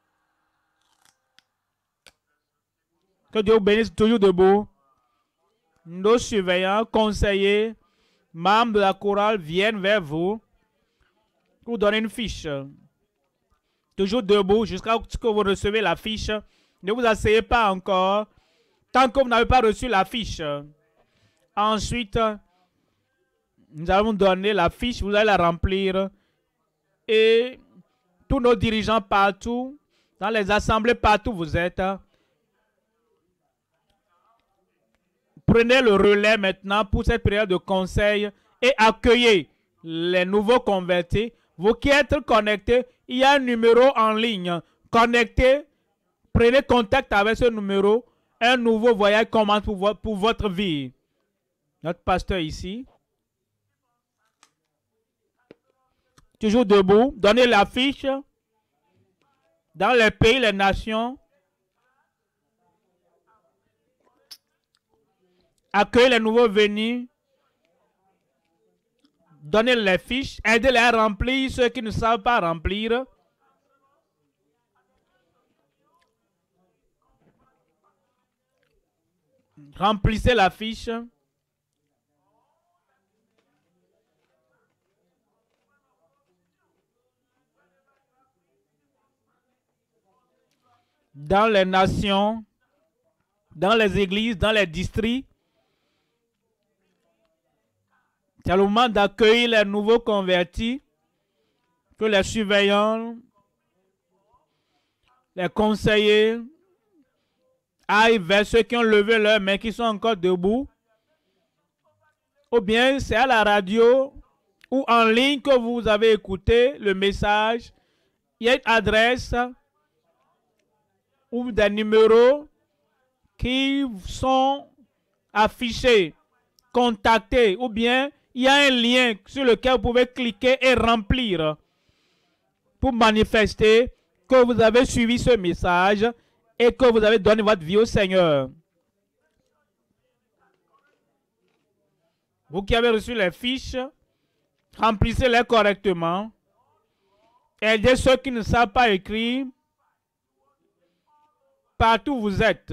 Que Dieu vous bénisse toujours debout. Nos surveillants, conseillers, membres de la chorale viennent vers vous pour vous donner une fiche. Toujours debout jusqu'à ce que vous recevez la fiche. Ne vous asseyez pas encore tant que vous n'avez pas reçu la fiche. Ensuite, nous allons donner la fiche, vous allez la remplir. Et tous nos dirigeants partout, dans les assemblées partout où vous êtes, prenez le relais maintenant pour cette période de conseil et accueillez les nouveaux convertis. Vous qui êtes connectés, il y a un numéro en ligne. Connectez, prenez contact avec ce numéro. Un nouveau voyage commence pour, vo pour votre vie. Notre pasteur ici. Toujours debout. Donnez la fiche. Dans les pays, les nations. Accueillez les nouveaux venus. Donnez les fiches. Aidez-les à remplir ceux qui ne savent pas remplir. Remplissez la fiche. Dans les nations, dans les églises, dans les districts, c'est le moment d'accueillir les nouveaux convertis, que les surveillants, les conseillers aillent vers ceux qui ont levé leurs mains, qui sont encore debout. Ou bien c'est à la radio ou en ligne que vous avez écouté le message. Il y a une adresse ou des numéros qui sont affichés, contactés, ou bien il y a un lien sur lequel vous pouvez cliquer et remplir pour manifester que vous avez suivi ce message et que vous avez donné votre vie au Seigneur. Vous qui avez reçu les fiches, remplissez-les correctement. Aidez ceux qui ne savent pas écrire partout où vous êtes.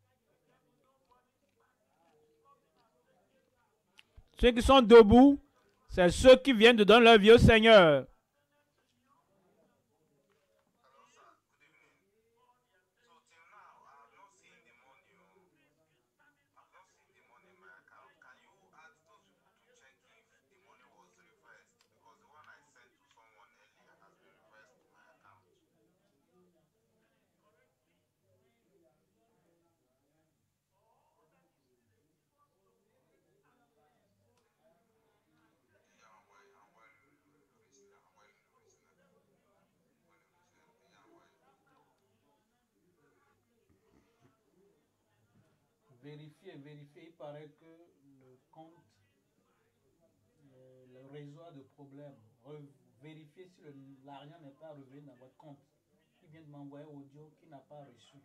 Ceux qui sont debout, c'est ceux qui viennent de donner leur vie au Seigneur. Vérifiez, vérifiez, il paraît que le compte, le, le réseau a de problèmes. Vérifiez si l'argent n'est pas revenu dans votre compte. Il vient de m'envoyer audio qui n'a pas reçu.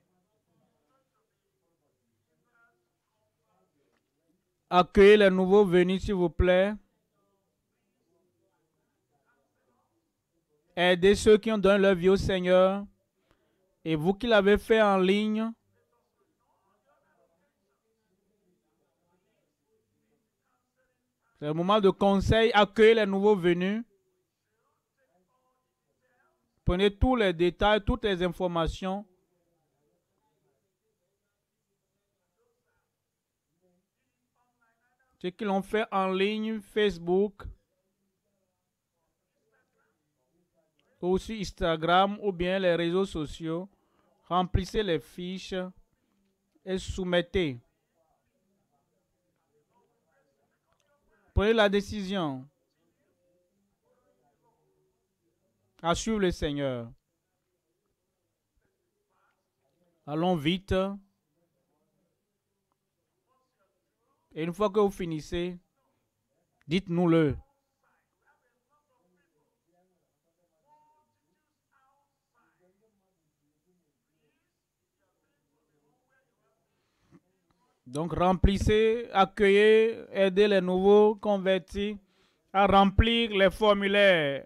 Accueillez les nouveaux venus, s'il vous plaît. Aidez ceux qui ont donné leur vie au Seigneur. Et vous qui l'avez fait en ligne, c'est le moment de conseil. Accueillez les nouveaux venus. Prenez tous les détails, toutes les informations. Ceux qui l'ont fait en ligne, Facebook, aussi Instagram ou bien les réseaux sociaux, remplissez les fiches et soumettez. Prenez la décision à suivre le Seigneur. Allons vite. Et une fois que vous finissez, dites-nous-le. Donc remplissez, accueillez, aidez les nouveaux convertis à remplir les formulaires.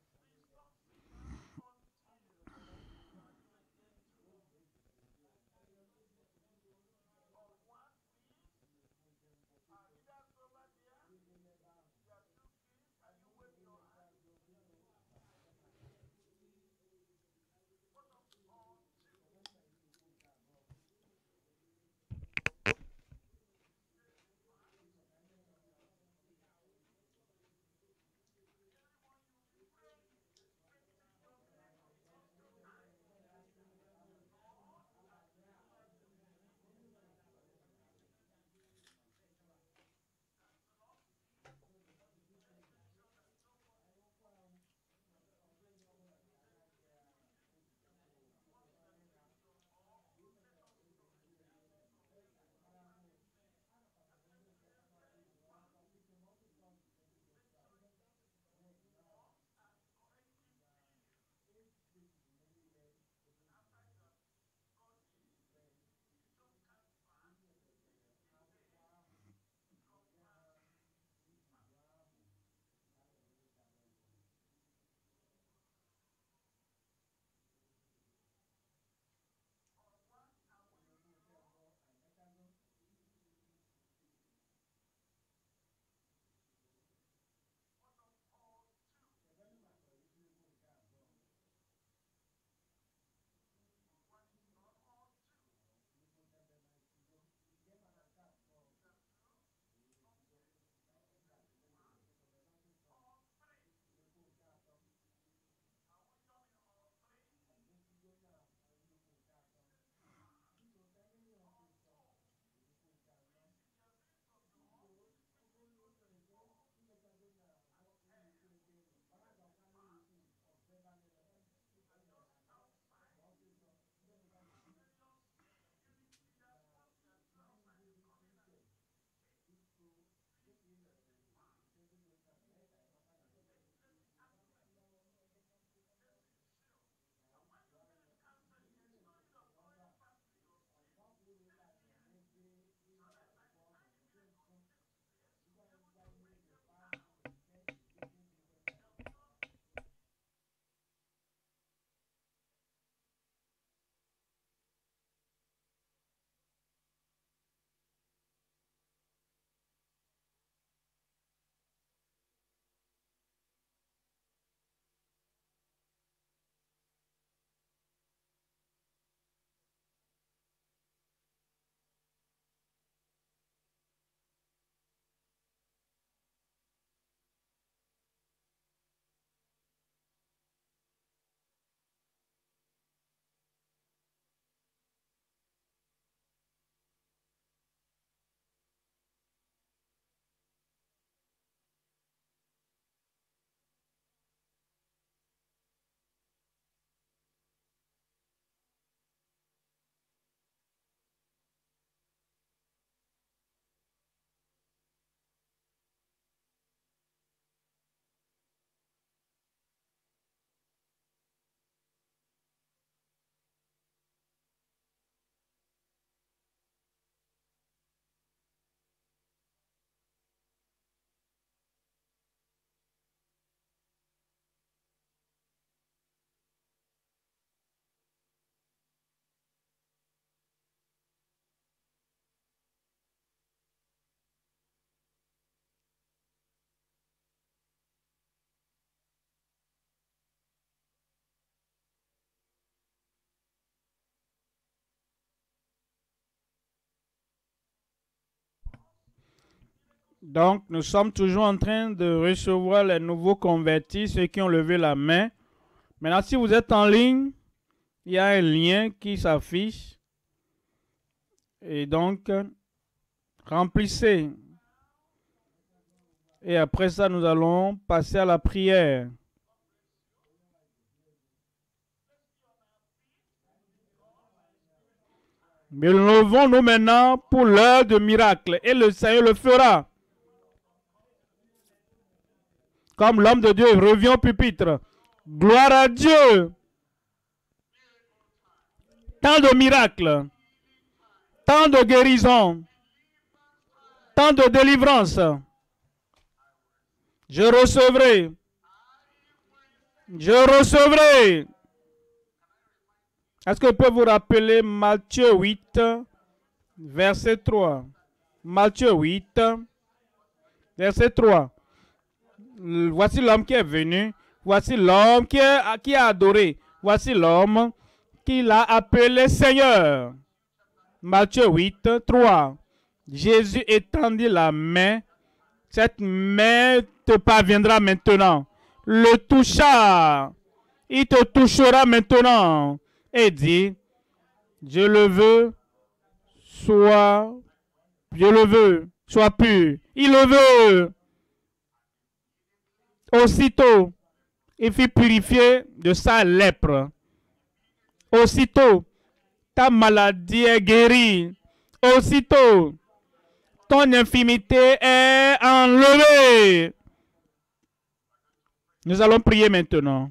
Donc, nous sommes toujours en train de recevoir les nouveaux convertis, ceux qui ont levé la main. Maintenant, si vous êtes en ligne, il y a un lien qui s'affiche. Et donc, remplissez. Et après ça, nous allons passer à la prière. Mais levons-nous maintenant pour l'heure de miracle et le Seigneur le fera. Comme l'homme de Dieu revient au pupitre. Gloire à Dieu. Tant de miracles, tant de guérisons, tant de délivrance. Je recevrai. Je recevrai. Est-ce que je peux vous rappeler Matthieu huit, verset trois. Matthieu huit, verset trois. Voici l'homme qui est venu. Voici l'homme qui, qui a adoré. Voici l'homme qui l'a appelé Seigneur. Matthieu huit, trois. Jésus étendit la main. Cette main te parviendra maintenant. Le toucha. Il te touchera maintenant. Et dit, je le veux, sois, je le veux, sois pur. Il le veut. Aussitôt, il fut purifié de sa lèpre. Aussitôt, ta maladie est guérie. Aussitôt, ton infirmité est enlevée. Nous allons prier maintenant.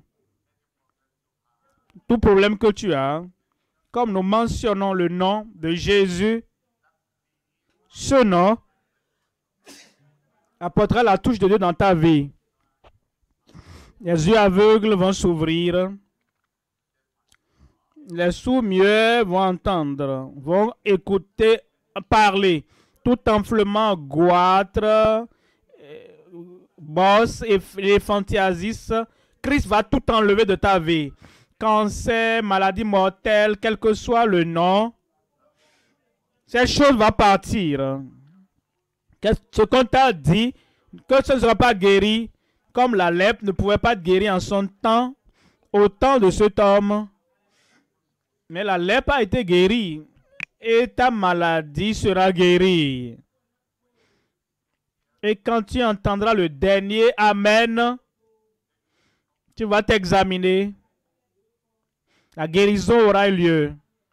Tout problème que tu as, comme nous mentionnons le nom de Jésus, ce nom apportera la touche de Dieu dans ta vie. Les yeux aveugles vont s'ouvrir. Les sourds-muets vont entendre, vont écouter, parler. Tout enflement, goitre, bosse et l'éphantiasis, Christ va tout enlever de ta vie. Cancer, maladie mortelle, quel que soit le nom, cette chose va partir. Ce qu'on t'a dit, que ce ne sera pas guéri, comme la lèpre ne pouvait pas être guérie en son temps, au temps de cet homme. Mais la lèpre a été guérie et ta maladie sera guérie. Et quand tu entendras le dernier Amen, tu vas t'examiner. La guérison aura lieu.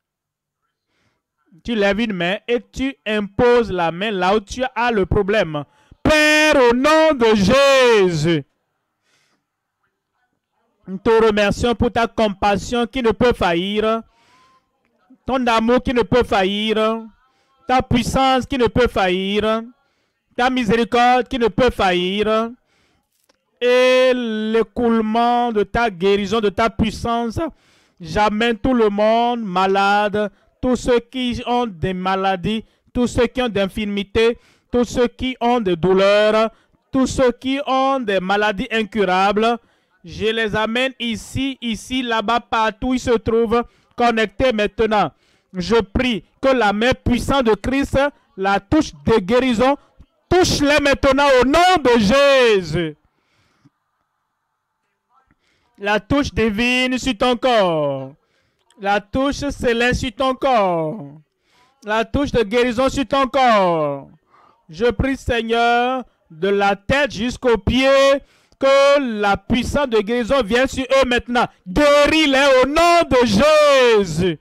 Tu lèves une main et tu imposes la main là où tu as le problème. Père, au nom de Jésus, nous te remercions pour ta compassion qui ne peut faillir, ton amour qui ne peut faillir, ta puissance qui ne peut faillir, ta miséricorde qui ne peut faillir, et l'écoulement de ta guérison, de ta puissance. J'amène tout le monde malade, tous ceux qui ont des maladies, tous ceux qui ont des infirmités, tous ceux qui ont des douleurs, tous ceux qui ont des maladies incurables. Je les amène ici, ici, là-bas, partout où ils se trouvent, connectés maintenant. Je prie que la main puissante de Christ, la touche de guérison, touche-les maintenant au nom de Jésus. La touche divine sur ton corps. La touche céleste sur ton corps. La touche de guérison sur ton corps. Je prie, Seigneur, de la tête jusqu'aux pieds, que la puissance de guérison vienne sur eux maintenant. Guéris-les au nom de Jésus.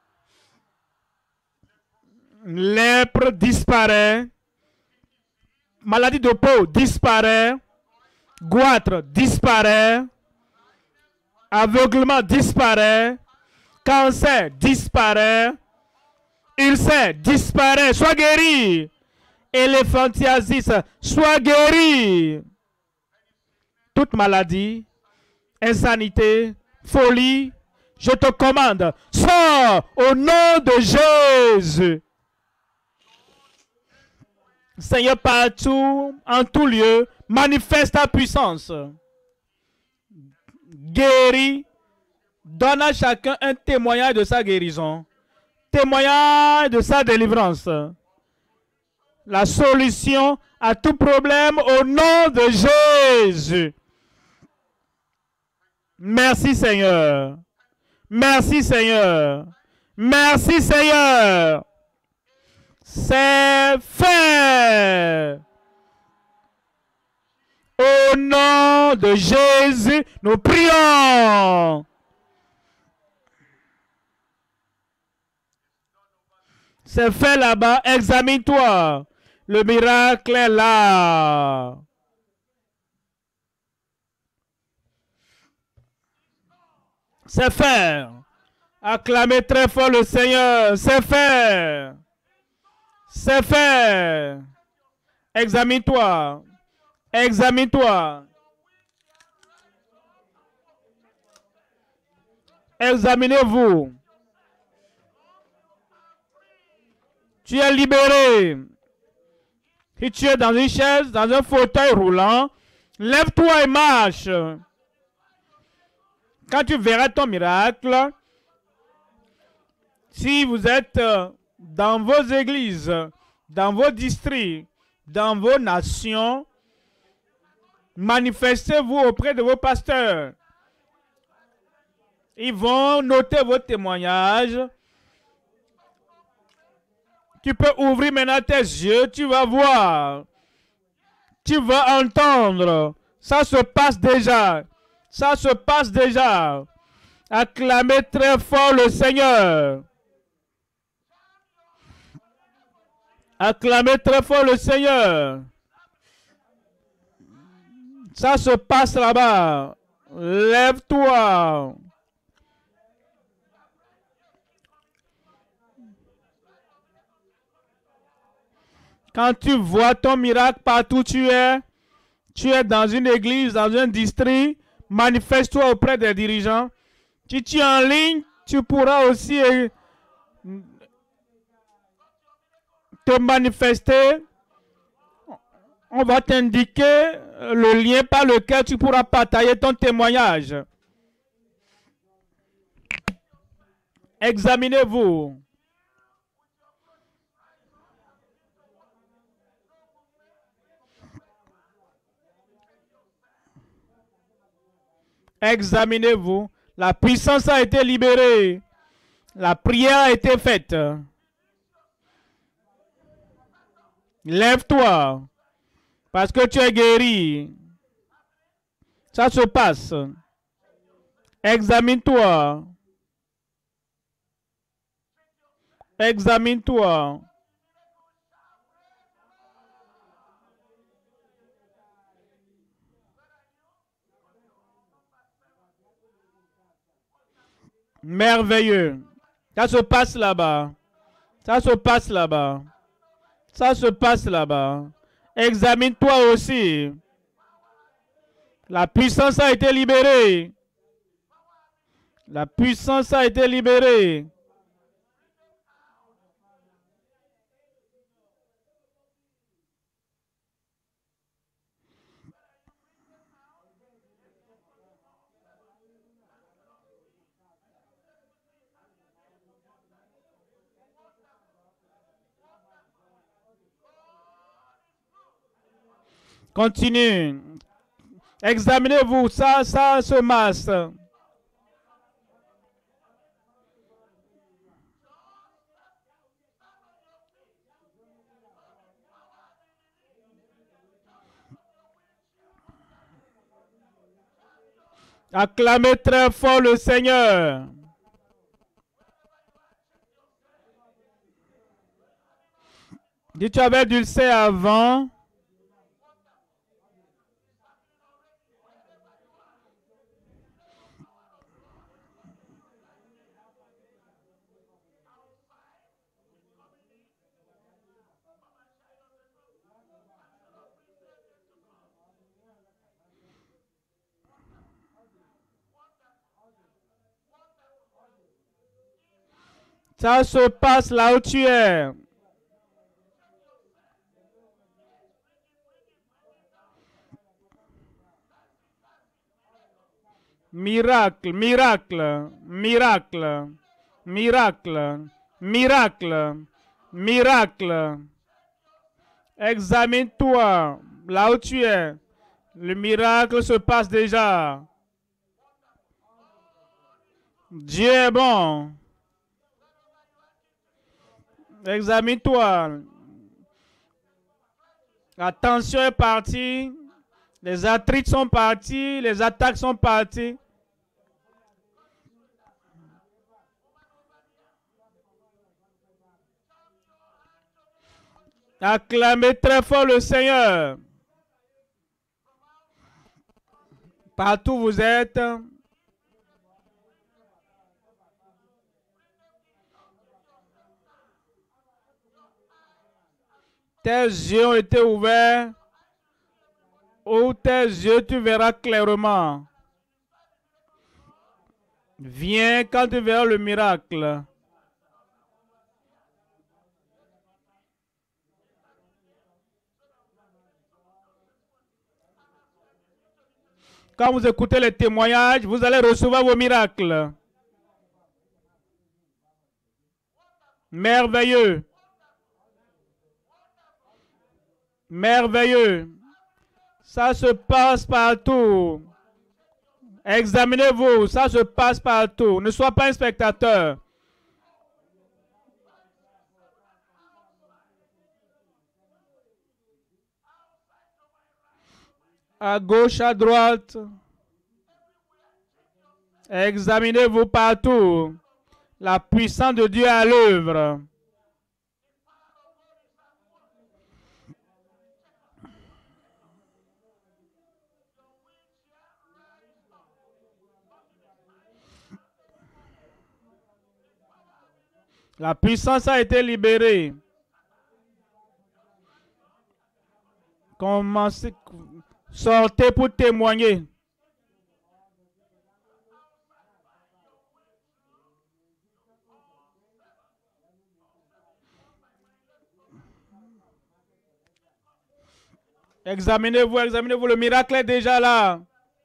Lèpre disparaît. Maladie de peau disparaît. Goitre disparaît. Aveuglement disparaît. Cancer disparaît. Ulcère disparaît. Sois guéri. Éléphantiasis, sois guéri. Toute maladie, insanité, folie, je te commande, sors au nom de Jésus. Seigneur, partout, en tout lieu, manifeste ta puissance. Guéris, donne à chacun un témoignage de sa guérison, témoignage de sa délivrance. La solution à tout problème au nom de Jésus. Merci Seigneur. Merci Seigneur. Merci Seigneur. C'est fait. Au nom de Jésus, nous prions. C'est fait là-bas. Examine-toi. Le miracle est là. C'est fait. Acclamez très fort le Seigneur. C'est fait. C'est fait. Examine-toi. Examine-toi. Examinez-vous. Tu es libéré. Si tu es dans une chaise, dans un fauteuil roulant, lève-toi et marche. Quand tu verras ton miracle, si vous êtes dans vos églises, dans vos districts, dans vos nations, manifestez-vous auprès de vos pasteurs. Ils vont noter vos témoignages. Tu peux ouvrir maintenant tes yeux, tu vas voir. Tu vas entendre. Ça se passe déjà. Ça se passe déjà. Acclamez très fort le Seigneur. Acclamez très fort le Seigneur. Ça se passe là-bas. Lève-toi. Quand tu vois ton miracle partout où tu es, tu es dans une église, dans un district, manifeste-toi auprès des dirigeants. Si tu es en ligne, tu pourras aussi te manifester. On va t'indiquer le lien par lequel tu pourras partager ton témoignage. Examinez-vous. Examinez-vous. La puissance a été libérée. La prière a été faite. Lève-toi. Parce que tu es guéri. Ça se passe. Examine-toi. Examine-toi. Merveilleux. Ça se passe là-bas. Ça se passe là-bas. Ça se passe là-bas. Examine-toi aussi. La puissance a été libérée. La puissance a été libérée. Continue. Examinez-vous. Ça, ça se masse. Acclamez très fort le Seigneur. Dis, tu avais dû le faire avant. Ça se passe là où tu es. Miracle, miracle, miracle, miracle, miracle, miracle. Examine-toi là où tu es. Le miracle se passe déjà. Dieu est bon. Examine-toi. La tension est partie. Les arthrites sont partis. Les attaques sont parties. Acclamez très fort le Seigneur. Partout où vous êtes. Tes yeux ont été ouverts. Ouvre tes yeux, tu verras clairement. Viens quand tu verras le miracle. Quand vous écoutez les témoignages, vous allez recevoir vos miracles. Merveilleux. Merveilleux. Ça se passe partout. Examinez-vous, ça se passe partout. Ne sois pas un spectateur. À gauche, à droite. Examinez-vous partout. La puissance de Dieu est à l'œuvre. La puissance a été libérée. Commencez, sortez pour témoigner. Examinez-vous, examinez-vous. Le miracle est déjà là.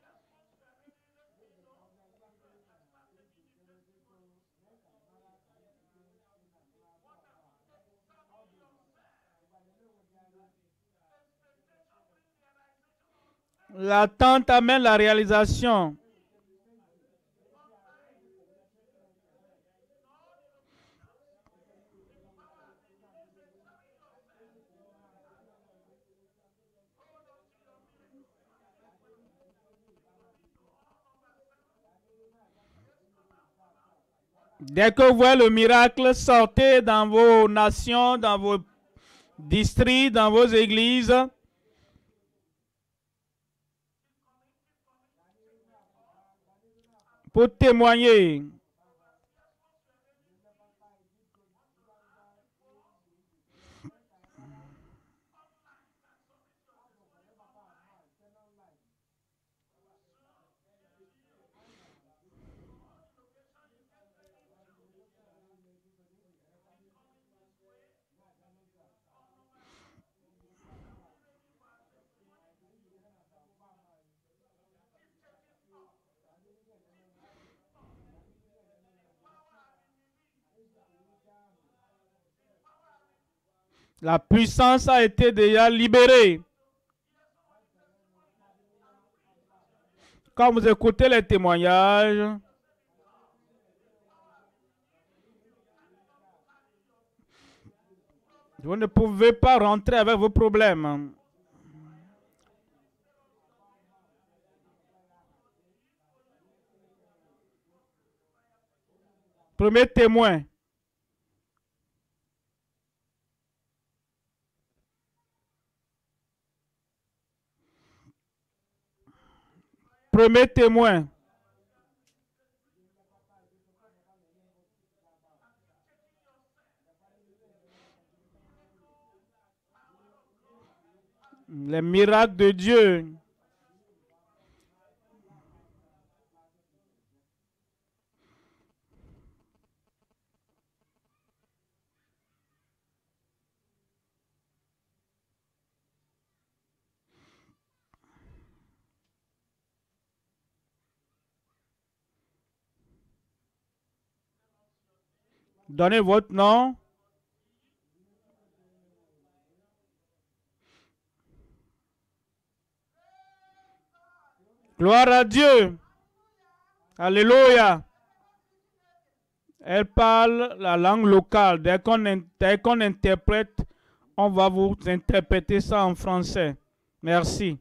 L'attente amène la réalisation. Dès que vous voyez le miracle, sortez dans vos nations, dans vos districts, dans vos églises. Pour témoigner. La puissance a été déjà libérée. Quand vous écoutez les témoignages, vous ne pouvez pas rentrer avec vos problèmes. Premier témoin. Premier témoin. Les miracles de Dieu. Donnez votre nom. Gloire à Dieu. Alléluia. Elle parle la langue locale. Dès qu'on qu'on interprète, on va vous interpréter ça en français. Merci.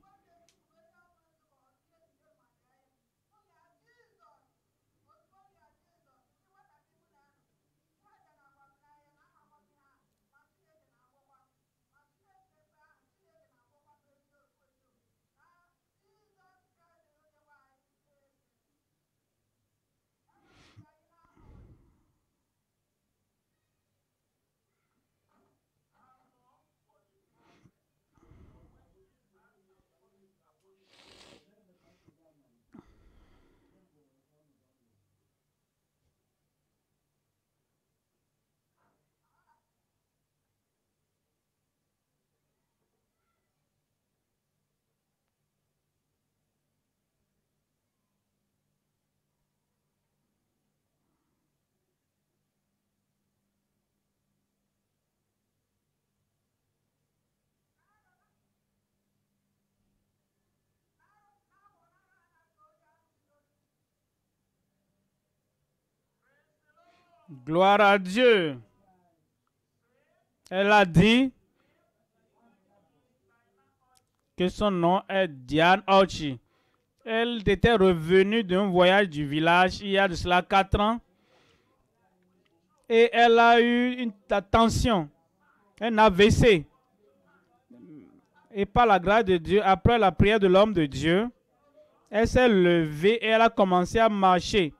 Gloire à Dieu. Elle a dit que son nom est Diane Orchi. Elle était revenue d'un voyage du village il y a de cela quatre ans. Et elle a eu une tension, un A V C. Et par la grâce de Dieu, après la prière de l'homme de Dieu, elle s'est levée et elle a commencé à marcher.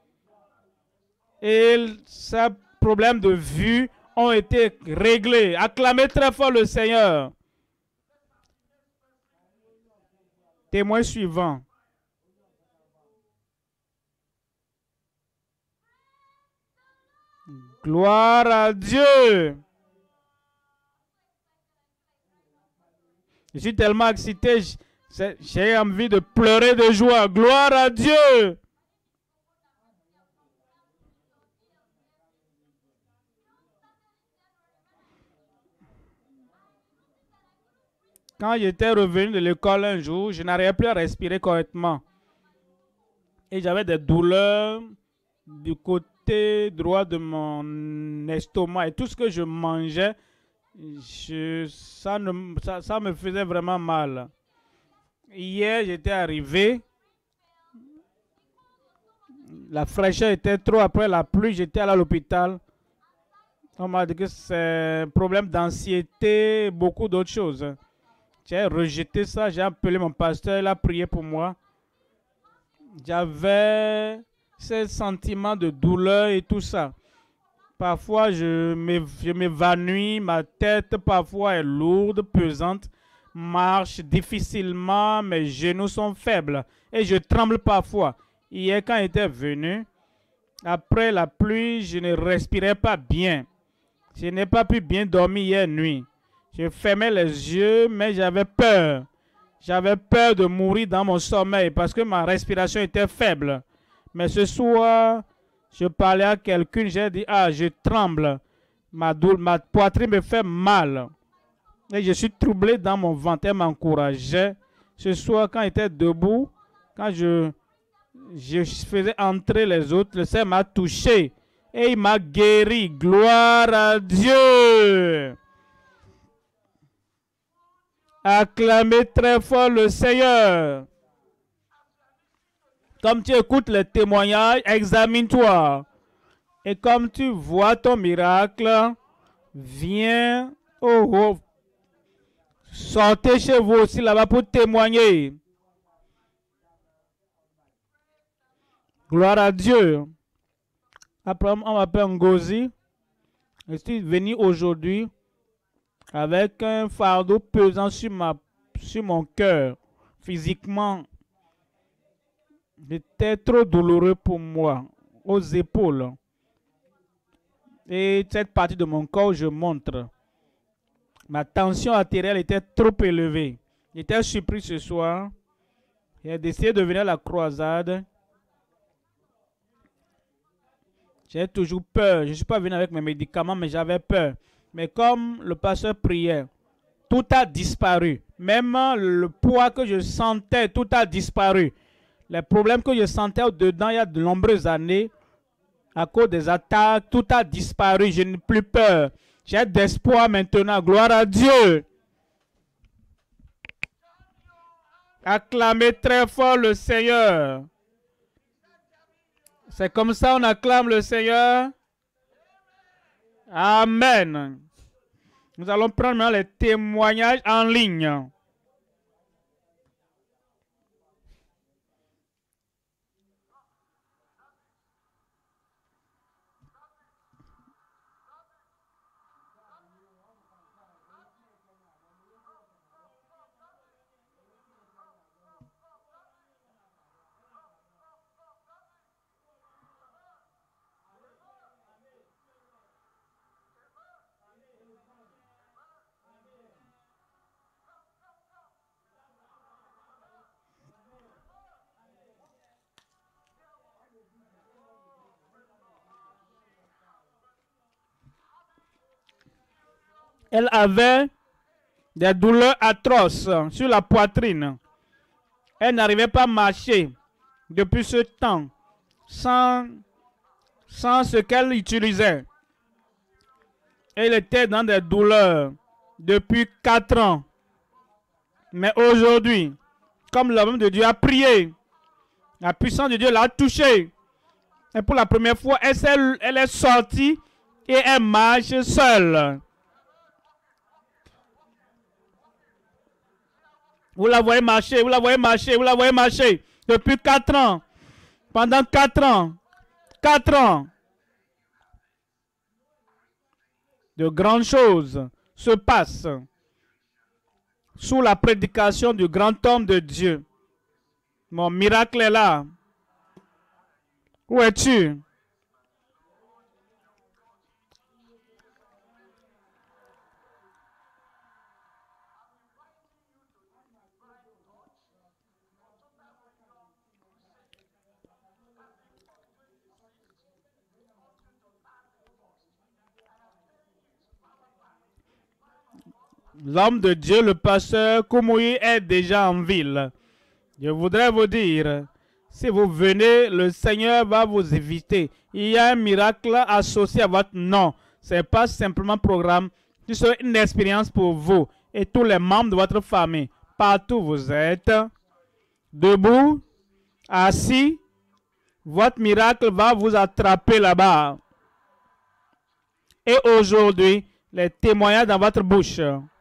Et ses problèmes de vue ont été réglés. Acclamez très fort le Seigneur. Témoin suivant. Gloire à Dieu. Je suis tellement excité, j'ai envie de pleurer de joie. Gloire à Dieu. Quand j'étais revenu de l'école un jour, je n'arrivais plus à respirer correctement. Et j'avais des douleurs du côté droit de mon estomac. Et tout ce que je mangeais, je, ça, ne, ça, ça me faisait vraiment mal. Hier, j'étais arrivé. La fraîcheur était trop. Après la pluie, j'étais à l'hôpital. On m'a dit que c'est un problème d'anxiété, beaucoup d'autres choses. J'ai rejeté ça, j'ai appelé mon pasteur, il a prié pour moi. J'avais ce sentiment de douleur et tout ça. Parfois, je m'évanouis, ma tête parfois est lourde, pesante, marche difficilement, mes genoux sont faibles et je tremble parfois. Hier, quand il était venu, après la pluie, je ne respirais pas bien. Je n'ai pas pu bien dormir hier nuit. Je fermais les yeux, mais j'avais peur. J'avais peur de mourir dans mon sommeil parce que ma respiration était faible. Mais ce soir, je parlais à quelqu'un, j'ai dit, ah, je tremble. Ma, ma poitrine me fait mal. Et je suis troublé dans mon ventre. Elle m'encourageait. Ce soir, quand j'étais debout, quand je, je faisais entrer les autres, le Seigneur m'a touché. Et il m'a guéri. Gloire à Dieu. Acclamez très fort le Seigneur. Comme tu écoutes les témoignages, examine-toi. Et comme tu vois ton miracle, viens, oh, oh, sortez chez vous aussi là-bas pour témoigner. Gloire à Dieu. Après, on m'appelle Ngozi. Je suis venu aujourd'hui avec un fardeau pesant sur, ma, sur mon cœur, physiquement. C'était trop douloureux pour moi, aux épaules. Et cette partie de mon corps, je montre. Ma tension artérielle était trop élevée. J'étais surpris ce soir. J'ai décidé de venir à la croisade. J'ai toujours peur. Je ne suis pas venu avec mes médicaments, mais j'avais peur. Mais comme le pasteur priait, tout a disparu. Même le poids que je sentais, tout a disparu. Les problèmes que je sentais au-dedans il y a de nombreuses années, à cause des attaques, tout a disparu. Je n'ai plus peur. J'ai d'espoir maintenant. Gloire à Dieu. Acclamez très fort le Seigneur. C'est comme ça qu'on acclame le Seigneur. Amen. Nous allons prendre maintenant les témoignages en ligne. Elle avait des douleurs atroces sur la poitrine. Elle n'arrivait pas à marcher depuis ce temps sans sans ce qu'elle utilisait. Elle était dans des douleurs depuis quatre ans. Mais aujourd'hui, comme l'homme de Dieu a prié, la puissance de Dieu l'a touché. Et pour la première fois, elle, est, elle est sortie et elle marche seule. Vous la voyez marcher, vous la voyez marcher, vous la voyez marcher. Depuis quatre ans. Pendant quatre ans. Quatre ans. De grandes choses se passent sous la prédication du grand homme de Dieu. Mon miracle est là. Où es-tu? L'homme de Dieu, le pasteur Koumoui, est déjà en ville. Je voudrais vous dire, si vous venez, le Seigneur va vous éviter. Il y a un miracle associé à votre nom. Ce n'est pas simplement un programme, c'est une expérience pour vous et tous les membres de votre famille. Partout où vous êtes, debout, assis, votre miracle va vous attraper là-bas. Et aujourd'hui, les témoignages dans votre bouche.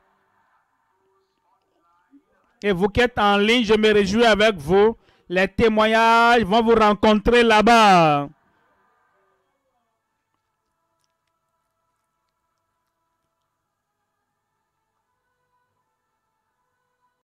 Et vous qui êtes en ligne, je me réjouis avec vous. Les témoignages vont vous rencontrer là-bas.